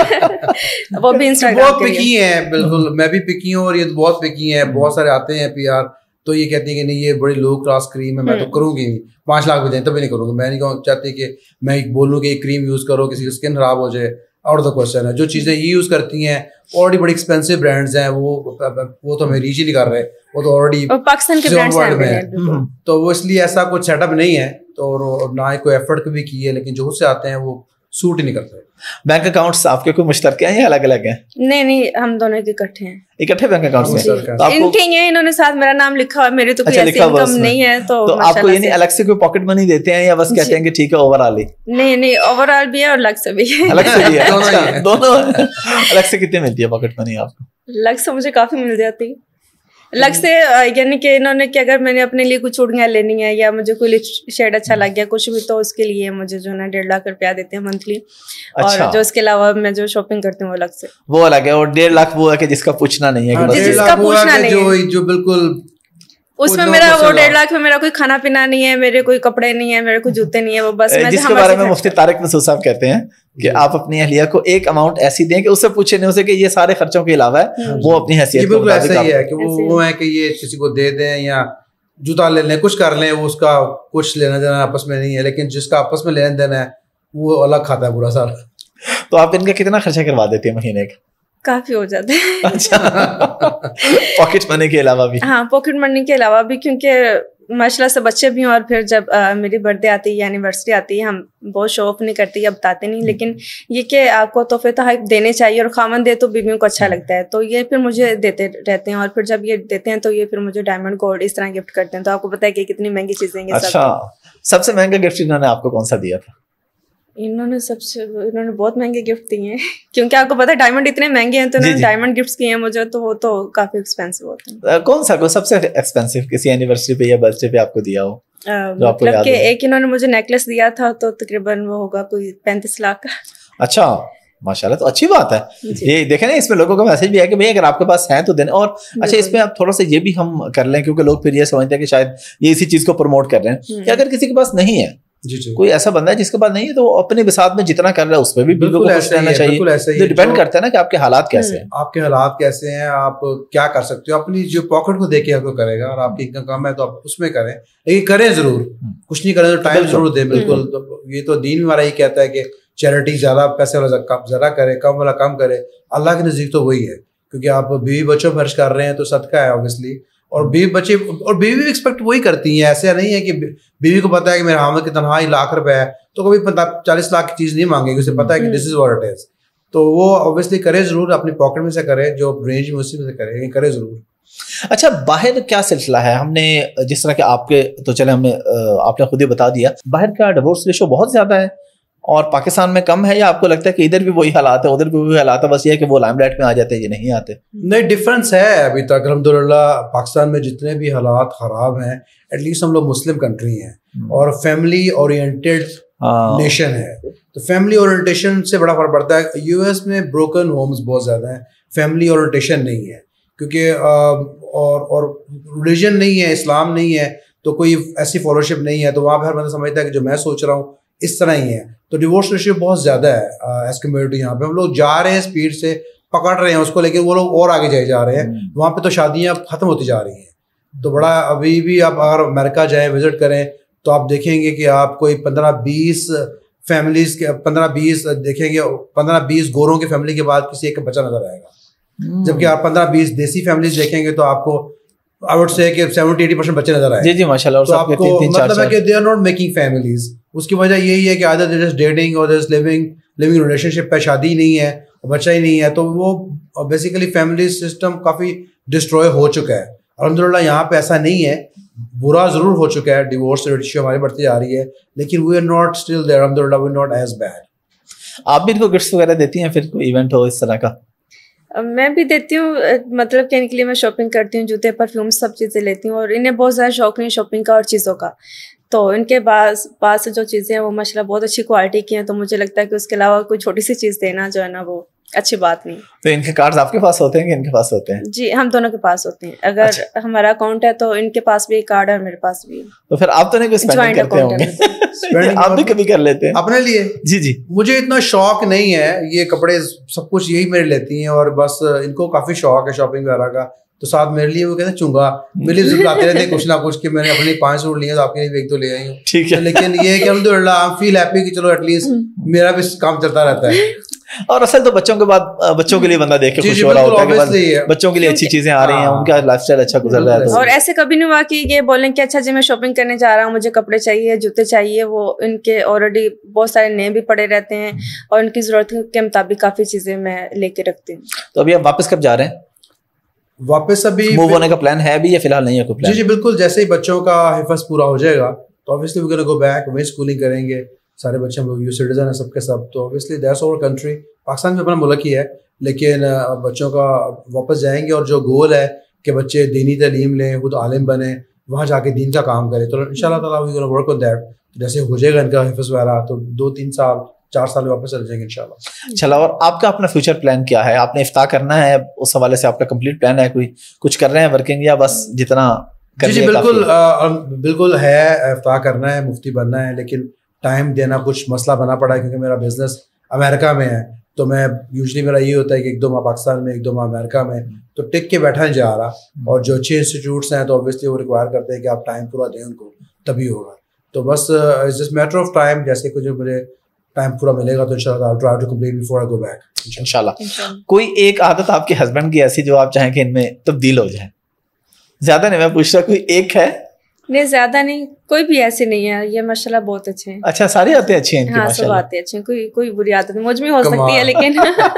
وہ بھی انسٹاگرام بہت پکی ہیں, بالکل میں بھی پکی ہوں, اور یہ بہت پکی ہیں. بہت سارے آتے ہیں پی آر تو یہ کہتے ہیں کہ نہیں یہ بڑی لو کلاس کریم ہے, میں تو کروں گی, پانچ لاکھ بھی دیں تبھی نہیں کروں گی. میں نہیں چاہتی کہ میں بولوں کہ یہ کریم یوز کرو, کسی کی اسکن خراب ہو جائے, آؤٹ آف دا کوشچن ہے. جو چیزیں یہ یوز کرتی ہیں آلریڈی بڑی ایکسپینسو برانڈس ہیں, وہ وہ تو ہمیں ریچ ہی نہیں کر رہے, وہ تو آلریڈی پاکستان کے برانڈز ہیں, تو وہ اس لیے ایسا کچھ سیٹ اپ نہیں ہے, تو نہ ہی کوئی ایفرٹ بھی کی ہے, لیکن جو سے آتے ہیں وہ سوٹ ہی نہیں کرتے. بینک اکاؤنٹس آپ کے کوئی مشترکہ ہیں یا الگ الگ ہیں؟ نہیں نہیں, ہم دونوں کے اکٹھے ہیں. اکٹھے بینک اکاؤنٹس ہیں ان کے ہیں, انہوں نے ساتھ میرا نام لکھا ہوا, میری تو کوئی ایسی انکم نہیں ہے. تو آپ کو یعنی الگ سے کوئی پاکٹ منی دیتے ہیں یا بس کہتے ہیں کہ ٹھیک ہے اوور آل ہی؟ نہیں نہیں, اوور آل بھی ہے اور الگ سے بھی ہے. الگ سے بھی ہے, دونوں. الگ سے کتنے ملتی ہے پاکٹ منی آپ کو؟ الگ سے مجھے کافی مل جاتی ہے. الگ سے یعنی کہ انہوں نے کہ اگر میں نے اپنے لیے کچھ چوڑیاں لینی ہے یا مجھے کوئی شیڈ اچھا لگ گیا کچھ بھی, تو اس کے لیے مجھے جو ہے نا ڈیڑھ لاکھ روپیہ دیتے ہیں منتھلی. اور جو اس کے علاوہ میں جو شاپنگ کرتی ہوں وہ الگ سے, وہ الگ ہے. اور ڈیڑھ لاکھ وہ ہے کہ جس کا پوچھنا نہیں ہے, جس کا پوچھنا نہیں ہے, جو بالکل اس میں میرا وہ ڈیڑھ لاکھ میں میرا کوئی کھانا پینا نہیں ہے, میرے کوئی کپڑے نہیں ہے, میرے کوئی جوتے نہیں ہے, وہ بس جس کے بارے میں مفتی طارق مسعود صاحب کہتے ہیں کہ آپ اپنی اہلیہ کو ایک اماؤنٹ ایسی دیں کہ اس سے پوچھے نہیں اسے کہ یہ سارے خرچوں کے علاوہ ہے, وہ اپنی حیثیت بالکل ایسا ہی ہے کہ وہ ہے کہ یہ کسی کو دے دیں یا جوتا لے لیں, کچھ کر لیں, وہ اس کا کچھ لینا دینا آپس میں نہیں ہے, لیکن جس کا آپس میں لینا دینا ہے وہ الگ کھاتا ہے پورا سارا. تو آپ ان کا کتنا خرچہ کروا دیتے ہیں مہینے کا؟ کافی ہو جاتا ہے. اچھا, پاکٹ منی کے علاوہ بھی؟ ہاں پاکٹ منی کے علاوہ بھی, کیونکہ ماشاء اللہ سے بچے بھی ہیں, اور پھر جب میری برتھ ڈے آتی ہے یا اینیورسری آتی ہے, ہم بہت شو آف نہیں کرتے یا بتاتے نہیں, لیکن یہ کہ آپ کو تحفے تحائف دینے چاہیے, اور خامن دے تو بیویوں کو اچھا لگتا ہے, تو یہ پھر مجھے دیتے رہتے ہیں. اور پھر جب یہ دیتے ہیں تو یہ پھر مجھے ڈائمنڈ گولڈ اس طرح گفٹ کرتے ہیں, تو آپ کو پتا ہے کہ کتنی مہنگی چیزیں ہیں. اچھا, سب سے مہنگا گفٹ انہوں نے آپ کو کون سا دیا تھا؟ انہوں نے سب سے انہوں نے بہت مہنگے گفٹ دیے ہیں, کیونکہ آپ کو پتا ہے ڈائمنڈ اتنے مہنگے ہیں, تو انہوں نے ڈائمنڈ گفٹس کیے ہیں مجھے, تو وہ تو کافی ایکسپینسو ہوتے ہیں. کون سا کو سب سے ایکسپینسو کسی اینیورسری پہ یا برتھ ڈے پہ آپ کو دیا ہو؟ مطلب کہ ایک انہوں نے مجھے نیکلس دیا تھا, تو تقریباً وہ ہوگا کوئی پینتیس لاکھ کا. اچھا ماشاء اللہ, تو اچھی بات ہے. یہ دیکھیں نا, اس میں لوگوں کا میسج بھی ہے کہ بھائی اگر آپ کے پاس ہیں تو دینے. اور اچھا اس میں آپ تھوڑا سا یہ بھی ہم کر لیں, کیونکہ لوگ پھر یہ سمجھتے ہیں کہ شاید یہ اسی چیز کو پروموٹ کر رہے ہیں, کہ اگر کسی کے پاس نہیں ہے, جی جی کوئی ایسا بندہ ہے جس کے پاس نہیں ہے, تو اپنے بساط میں جتنا کر رہا ہے اس پہ بھی بالکل خوش رہنا چاہیے. ڈیپینڈ کرتا ہے نا کہ آپ کے حالات کیسے ہیں, آپ کے حالات کیسے ہیں, آپ کیا کر سکتے ہو. اپنی جو پاکٹ کو دیکھ کے آپ کو کرے گا, اور آپ کی انکم کم ہے تو آپ اس میں کریں, لیکن کریں ضرور, کچھ نہیں کریں تو ٹائم ضرور دیں. بالکل, یہ تو دین ہمارا یہ کہتا ہے کہ چیریٹی زیادہ پیسے والا زیادہ کرے, کم والا کم کرے. اللہ کے نزدیک تو وہی ہے, کیونکہ آپ بیوی بچوں پر خرچ کر رہے ہیں تو صدقہ ہے اوبیسلی. اور بیوی بچے اور بیوی بھی ایکسپیکٹ وہی کرتی ہیں. ایسا نہیں ہے کہ بیوی کو پتا ہے کہ میرے حامد کی تنہائی لاکھ روپے ہے تو کبھی چالیس لاکھ کی چیز نہیں مانگے گی, اسے پتا ہے کہ دس از واٹ اٹ از. تو وہ اوبیسلی کرے ضرور, اپنی پاکٹ میں سے کرے, جو رینج میں اسی میں سے کرے, کرے ضرور. اچھا, باہر کیا سلسلہ ہے؟ ہم نے جس طرح کہ آپ کے تو چلے ہم نے آپ نے خود ہی بتا دیا, باہر کا ڈیورس ریشو بہت زیادہ ہے اور پاکستان میں کم ہے, یا آپ کو لگتا ہے کہ ادھر بھی وہی حالات ہے ادھر بھی وہی حالات ہے, بس یہ ہے کہ وہ لائم لائٹ میں آ جاتے ہیں یہ نہیں آتے؟ نہیں, ڈفرینس ہے ابھی تک الحمدللہ. پاکستان میں جتنے بھی حالات خراب ہیں, ایٹ لیسٹ ہم لوگ مسلم کنٹری ہیں اور فیملی اورینٹیڈ نیشن ہے, تو فیملی اورینٹیشن سے بڑا فرق پڑتا ہے. یو ایس میں بروکن ہومز بہت زیادہ ہیں, فیملی اورینٹیشن نہیں ہے, کیونکہ اور اور ریلیجن نہیں ہے, اسلام نہیں ہے, تو کوئی ایسی فالوشپ نہیں ہے, تو وہاں پہ ہر بندہ سمجھتا ہے کہ جو میں سوچ رہا ہوں اس طرح ہی ہے. تو ڈیورس ریشیو بہت زیادہ ہے ایز کمپیئر ٹو یہاں پہ. ہم لوگ جا رہے ہیں اسپیڈ سے, پکڑ رہے ہیں اس کو, لیکن وہ لوگ اور آگے جائے جا رہے ہیں. وہاں پہ تو شادیاں ختم ہوتی جا رہی ہیں. تو بڑا ابھی بھی آپ اگر امریکہ جائیں وزٹ کریں تو آپ دیکھیں گے کہ آپ کوئی پندرہ بیس فیملیز کے پندرہ بیس دیکھیں گے, پندرہ بیس گوروں کی فیملی کے بعد کسی ایک کا بچہ نظر آئے گا, جبکہ آپ پندرہ بیس دیسی فیملیز دیکھیں گے تو آپ کو I would say کہ سیونٹی ایٹی پرسینٹ بچے نظر آئے. جی جی ماشاءاللہ. اور تو آپ کو مطلب ہے کہ they are not making families. اس کی وجہ یہی ہے کہ either they're just dating or they're just living living relationship پہ, شادی نہیں ہے, بچہ ہی نہیں ہے, تو وہ بیسیکلی فیملی سسٹم کافی ڈسٹروائے ہو چکا ہے. الحمدللہ یہاں پہ ایسا نہیں ہے, برا ضرور ہو چکا ہے, ڈیورس ریشیو ہماری بڑھتی جا رہی ہے, لیکن we are not still there. الحمدللہ we are not as bad. آپ بھی ان کو گفٹس وغیرہ دیتی ہیں پھر کوئی ایونٹ ہو اس طرح کا؟ میں بھی دیتی ہوں, مطلب کہ ان کے لیے میں شاپنگ کرتی ہوں, جوتے پرفیوم سب چیزیں لیتی ہوں, اور انہیں بہت زیادہ شوق نہیں شاپنگ کا اور چیزوں کا, تو ان کے پاس پاس جو چیزیں ہیں وہ ماشاء اللہ بہت اچھی کوالٹی کی ہیں, تو مجھے لگتا ہے کہ اس کے علاوہ کوئی چھوٹی سی چیز دینا جو ہے نا وہ اچھی بات نہیں. تو ان کے کارڈز آپ کے پاس ہوتے ہیں کہ ان کے پاس ہوتے ہیں؟ جی ہم دونوں کے پاس ہوتے ہیں. اگر اچھا. ہمارا اکاؤنٹ ہے تو ان کے پاس بھی کارڈ ہے اور میرے پاس بھی. تو پھر آپ تو نہیں کوئی اسپینڈنگ کرتے ہوں گے, آپ بھی کبھی کر لیتے ہیں اپنے لیے؟ جی جی. مجھے اتنا شوق نہیں ہے, یہ کپڑے سب کچھ یہی میرے لیتی ہیں, اور بس ان کو کافی شوق ہے شاپنگ وغیرہ کا, تو ساتھ میرے لیے وہ کہتے ہیں چونگا, میرے لیے ضرور آتے رہتے ہیں کچھ نہ کچھ کہ میں نے اپنے پانچ سوٹ لیے تو آپ کے لیے ایک تو لے آئی ہوں. ٹھیک ہے, لیکن یہ ہے کہ الحمدللہ آئی فیل ہیپی کہ چلو ایٹ لیسٹ میرا بھی کام چلتا رہتا ہے. اور اصل تو بچوں کے بعد بچوں کے لیے بندہ دیکھ کے خوش ہو رہا ہوتا ہے کہ بس بچوں کے لیے اچھی چیزیں آ رہی ہیں, ان کا لائف اسٹائل اچھا گزر رہا ہے. اور ایسے کبھی نہیں ہوا کہ یہ بولیں کہ اچھا جی میں شاپنگ کرنے جا رہا ہوں, مجھے کپڑے چاہیے, جوتے چاہیے, وہ ان کے آلریڈی بہت سارے نئے بھی پڑے رہتے ہیں اور ان کی ضرورت کے مطابق کافی چیزیں میں لے کے رکھتی ہوں. تو ابھی آپ واپس کب جا رہے ہیں؟ واپس ابھی موو ہونے کا پلان ہے ابھی یا فی الحال نہیں ہے کوئی پلان؟ جی جی بالکل, جیسے ہی بچوں کا حفظ پورا ہو جائے گا تو obviously we're gonna go back, وہیں اسکولنگ کریں گے. سارے بچے ہم لوگ یو سٹیزن ہیں سب کے سب, تو obviously that's our country. Pakistan میں اپنا ملک ہی ہے, لیکن بچوں کا واپس جائیں گے اور جو گول ہے کہ بچے دینی تعلیم لیں, خود عالم بنیں, وہاں جا کے دین کا کام کریں, تو ان شاء اللہ تعالیٰ we're gonna work on that. جیسے ہو جائے گا ان کا حفظ وغیرہ تو دو تین سال چار سال واپس چل جائیں گے انشاءاللہ. چلا, اور آپ کا اپنا فیوچر پلان کیا ہے؟ آپ نے افتاح کرنا ہے, اس حوالے سے آپ کا کمپلیٹ پلان ہے, کوئی کچھ کر رہے ہیں ورکنگ یا بس جتنا؟ جی جی بالکل بالکل ہے, افتاح کرنا ہے, مفتی بننا ہے, لیکن ٹائم دینا کچھ مسئلہ بنا پڑا ہے کیونکہ میرا بزنس امریکہ میں ہے. تو میں یوزلی میرا یہ ہوتا ہے کہ ایک دو ماہ پاکستان میں, ایک دو ماہ امریکہ میں, تو ٹک کے بیٹھا نہیں جا رہا. اور جو اچھے انسٹیٹیوٹس ہیں تو اوبیسلی وہ ریکوائر کرتے ہیں کہ آپ ٹائم پورا دیں ان کو, تبھی ہوگا. تو بس it's just matter of time, جیسے کچھ مجھے ٹائم پورا ملے گا تو انشاءاللہ I'll try to complete before I go back انشاءاللہ. کوئی ایک عادت آپ کے ہسبینڈ کی ایسی جو آپ چاہیں کہ ان میں تبدیل ہو جائے؟ زیادہ نہیں میں پوچھ رہا, کوئی ایک ہے؟ نہیں زیادہ نہیں, کوئی بھی ایسی نہیں ہے, یہ ماشاءاللہ بہت اچھے ہیں. اچھا, ساری آتے اچھی ہیں؟ ہاں سب آتے اچھے ہیں, کوئی کوئی بری عادت نہیں. مجھ میں ہو سکتی ہے لیکن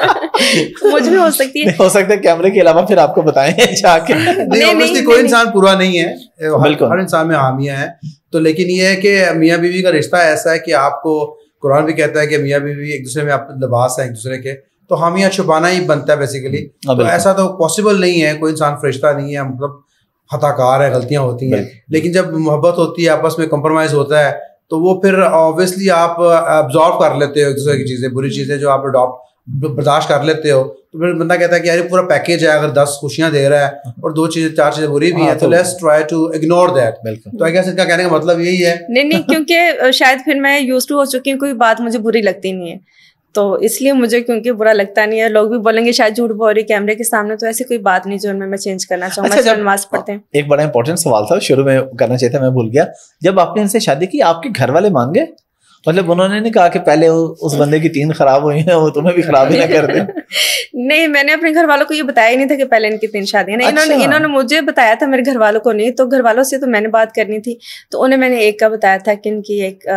مجھ میں ہو سکتی ہے, ہو سکتا ہے کیمرے کے علاوہ پھر آپ کو بتائیں جا کے. نہیں, کوئی انسان پورا نہیں ہے, ہر انسان میں حامیاں ہیں. تو لیکن یہ ہے کہ میاں بیوی کا رشتہ ایسا ہے کہ آپ کو قرآن بھی کہتا ہے کہ میاں بیوی ایک دوسرے میں آپ لباس ہیں ایک دوسرے کے, تو حامیاں چھپانا ہی بنتا ہے بیسیکلی. تو ایسا تو پاسبل نہیں ہے, کوئی انسان فرشتہ نہیں ہے, مطلب خطا کار ہے, غلطیاں ہوتی ہیں. لیکن جب محبت ہوتی ہے, آپس میں کمپرومائز ہوتا ہے, تو وہ پھر اوبیسلی آپ ابزارو کر لیتے ہو ایک دوسرے کی چیزیں, بری چیزیں جو آپ اڈاپٹ برداشت کر لیتے ہو. تو پھر بندہ کہتا ہے کہ یار پورا پیکیج ہے, اگر دس خوشیاں دے رہا ہے اور دو چیزیں چار چیزیں بری بھی ہیں تو let's try to ignore that. تو آئی گیس اس کا کہنے کا مطلب یہی ہے. نہیں نہیں, کیونکہ شاید پھر میں یوز ٹو ہو چکی ہوں, کوئی بات مجھے بری لگتی نہیں ہے, تو اس لیے مجھے کیونکہ برا لگتا نہیں ہے. لوگ بھی بولیں گے شاید جھوٹ بول رہی کیمرے کے سامنے, تو ایسی کوئی بات نہیں جو ان میں میں چینج کرنا چاہوں. میں جب نماز پڑھتے ہیں. ایک بڑا امپورٹنٹ سوال تھا, شروع میں کرنا چاہیے تھا, میں بھول گیا. جب آپ نے ان سے شادی کی آپ کے گھر والے مان گئے؟ مطلب انہوں نے نہیں کہا کہ پہلے اس بندے کی تین خراب ہوئی ہیں وہ تمہیں بھی خراب ہی نہ کر دیں؟ نہیں, میں نے اپنے گھر والوں کو یہ بتایا ہی نہیں تھا کہ پہلے ان کی تین شادیاں ہیں. انہوں نے انہوں نے مجھے بتایا تھا, میرے گھر والوں کو نہیں. تو گھر والوں سے تو میں نے بات کرنی تھی, تو انہیں میں نے ایک کا بتایا تھا کہ ان کی ایک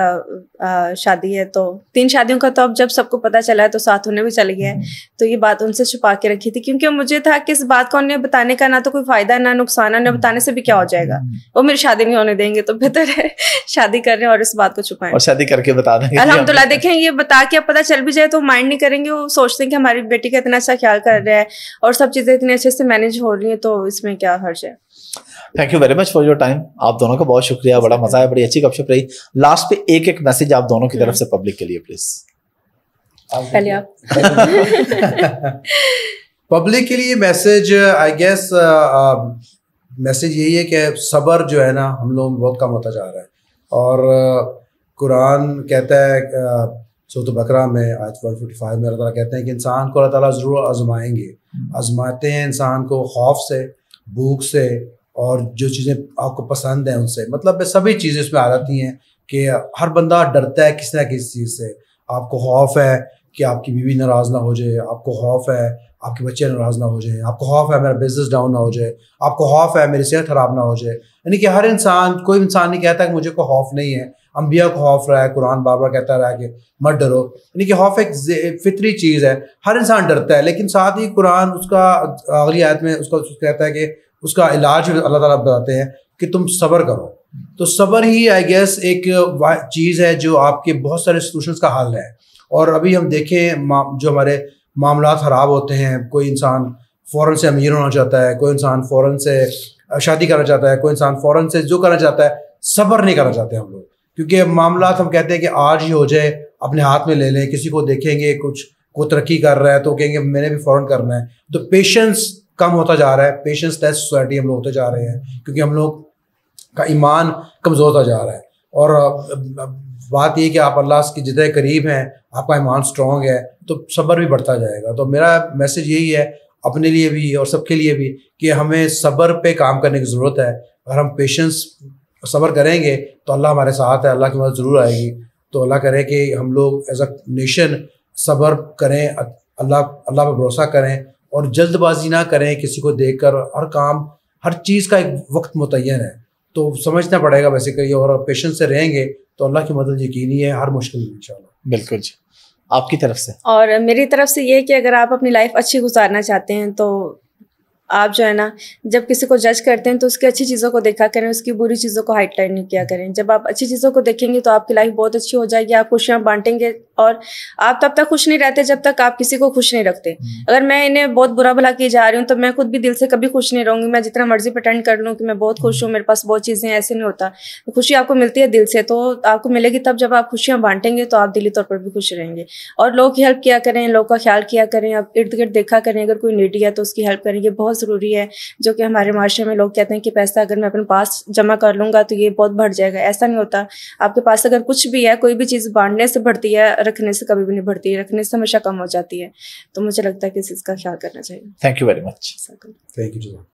شادی ہے. تو تین شادیوں کا تو اب جب سب کو پتہ چلا ہے تو ساتھ انہیں بھی چل گیا ہے. تو یہ بات ان سے چھپا کے رکھی تھی کیونکہ مجھے تھا کہ اس بات کو انہیں بتانے کا نہ تو کوئی فائدہ نہ نقصان ہے, انہیں بتانے سے بھی کیا ہو جائے گا, وہ میری شادی نہیں ہونے دیں گے. تو بہتر ہے شادی کر رہے ہیں اور اس بات کو چھپائیں, اور شادی کر کے بتا دیں. الحمد للہ دیکھیں یہ بتا کے اب پتہ چل بھی جائے تو مائنڈ نہیں کریں گے, وہ سوچتے ہیں کہ ہماری بیٹی کا اتنا اچھا خیال کر رہا ہے اور سب چیزیں اتنے اچھے سے مینیج ہو رہی ہیں, تو اس میں کیا حرج ہے. Thank you very much for your time. آپ دونوں کا بہت شکریہ, بڑا مزہ آیا, بڑی اچھی گپ شپ رہی. لاسٹ پہ ایک ایک میسج آپ دونوں کی طرف سے پبلک کے لیے پلیز. پہلے آپ. پبلک کے لیے میسج آئی گیس میسج یہی ہے کہ صبر جو ہے نا ہم لوگوں میں بہت کم ہوتا جا رہا ہے. اور قرآن کہتا ہے سورۃ بقرہ میں آیت ایک سو پچاس میں اللہ تعالیٰ کہتے ہیں کہ انسان کو اللہ تعالیٰ ضرور آزمائیں گے. آزماتے ہیں انسان کو خوف سے, بھوک سے, اور جو چیزیں آپ کو پسند ہیں ان سے. مطلب سبھی چیزیں اس میں آ جاتی ہیں کہ ہر بندہ ڈرتا ہے کسی نہ کسی چیز سے. آپ کو خوف ہے کہ آپ کی بیوی ناراض نہ ہو جائے, آپ کو خوف ہے آپ کے بچے ناراض نہ ہو جائیں, آپ کو خوف ہے میرا بزنس ڈاؤن نہ ہو جائے, آپ کو خوف ہے میری صحت خراب نہ ہو جائے. یعنی کہ ہر انسان, کوئی انسان نہیں کہتا کہ مجھے کوئی خوف نہیں ہے. انبیاء کو خوف رہا ہے, قرآن بار بار کہتا رہا ہے کہ مت ڈرو. یعنی کہ خوف ایک فطری چیز ہے, ہر انسان ڈرتا ہے. لیکن ساتھ ہی قرآن اس کا اگلی آیت میں اس کا کہتا ہے کہ اس کا علاج اللہ تعالیٰ بتاتے ہیں کہ تم صبر کرو. تو صبر ہی آئی گیس ایک چیز ہے جو آپ کے بہت سارے سولوشنس کا حل ہے. اور ابھی ہم دیکھیں جو ہمارے معاملات خراب ہوتے ہیں, کوئی انسان فوراً سے امیر ہونا چاہتا ہے, کوئی انسان فوراً سے شادی کرنا چاہتا ہے, کوئی انسان فوراً سے جو کرنا چاہتا ہے, صبر نہیں کرنا چاہتے ہم لوگ. کیونکہ معاملات ہم کہتے ہیں کہ آج ہی ہو جائے, اپنے ہاتھ میں لے لیں. کسی کو دیکھیں گے کچھ کو ترقی کر رہا ہے تو کہیں گے میں نے بھی فوراً کرنا ہے. تو پیشنس کم ہوتا جا رہا ہے, پیشنس لیس سوسائٹی ہم لوگ ہوتے جا رہے ہیں کیونکہ ہم لوگ کا ایمان کمزور ہوتا جا رہا ہے. اور بات یہ کہ آپ اللہ کے جتنے قریب ہیں, آپ کا ایمان اسٹرانگ ہے, تو صبر بھی بڑھتا جائے گا. تو میرا میسج یہی ہے اپنے لیے بھی اور سب کے لیے بھی کہ ہمیں صبر پہ کام کرنے کی ضرورت ہے. اگر ہم پیشنس صبر کریں گے تو اللہ ہمارے ساتھ ہے, اللہ کی مدد ضرور آئے گی. تو اللہ کرے کہ ہم لوگ ایز اے نیشن صبر کریں, اللہ اللہ پر بھروسہ کریں, اور جلد بازی نہ کریں کسی کو دیکھ کر. ہر کام ہر چیز کا ایک وقت متعین ہے, تو سمجھنا پڑے گا بیسیکلی, اور پیشنس سے رہیں گے تو اللہ کی مدد یقینی ہے ہر مشکل میں انشاءاللہ. بالکل جی. آپ کی طرف سے؟ اور میری طرف سے یہ کہ اگر آپ اپنی لائف اچھی گزارنا چاہتے ہیں تو آپ جو ہے نا جب کسی کو جج کرتے ہیں تو اس کی اچھی چیزوں کو دیکھا کریں, اس کی بری چیزوں کو ہائٹ لائٹ نہیں کیا کریں. جب آپ اچھی چیزوں کو دیکھیں گے تو آپ کی لائف بہت اچھی ہو جائے گی, آپ خوشیاں بانٹیں گے, اور آپ تب تک خوش نہیں رہتے جب تک آپ کسی کو خوش نہیں رکھتے. اگر میں انہیں بہت برا بھلا کی جا رہی ہوں تو میں خود بھی دل سے کبھی خوش نہیں رہوں گی. میں جتنا مرضی پریٹینڈ کر لوں کہ میں بہت خوش ہوں, میرے پاس بہت چیزیں, ایسے نہیں ہوتا. خوشی آپ کو ملتی ہے دل سے, تو آپ کو ملے گی تب جب آپ خوشیاں بانٹیں گے, تو آپ دلی طور پر بھی خوش رہیں گے. اور لوگ کی ہیلپ کیا کریں, لوگ کا خیال کیا کریں, آپ ارد گرد دیکھا کریں, اگر کوئی نیڈی ہے تو اس کی ہیلپ کریں, یہ بہت ضروری ہے. جو کہ ہمارے معاشرے میں لوگ کہتے ہیں کہ پیسہ اگر میں اپنے پاس جمع کر لوں گا تو یہ بہت بڑھ جائے گا. ایسا نہیں ہوتا. آپ کے پاس اگر کچھ بھی ہے, کوئی بھی چیز بانٹنے سے بڑھتی ہے, رکھنے سے کبھی بھی نہیں بڑھتی ہے, رکھنے سے ہمیشہ کم ہو جاتی ہے. تو مجھے لگتا ہے کہ اس چیز کا خیال کرنا چاہیے. Thank you very much. Thank you.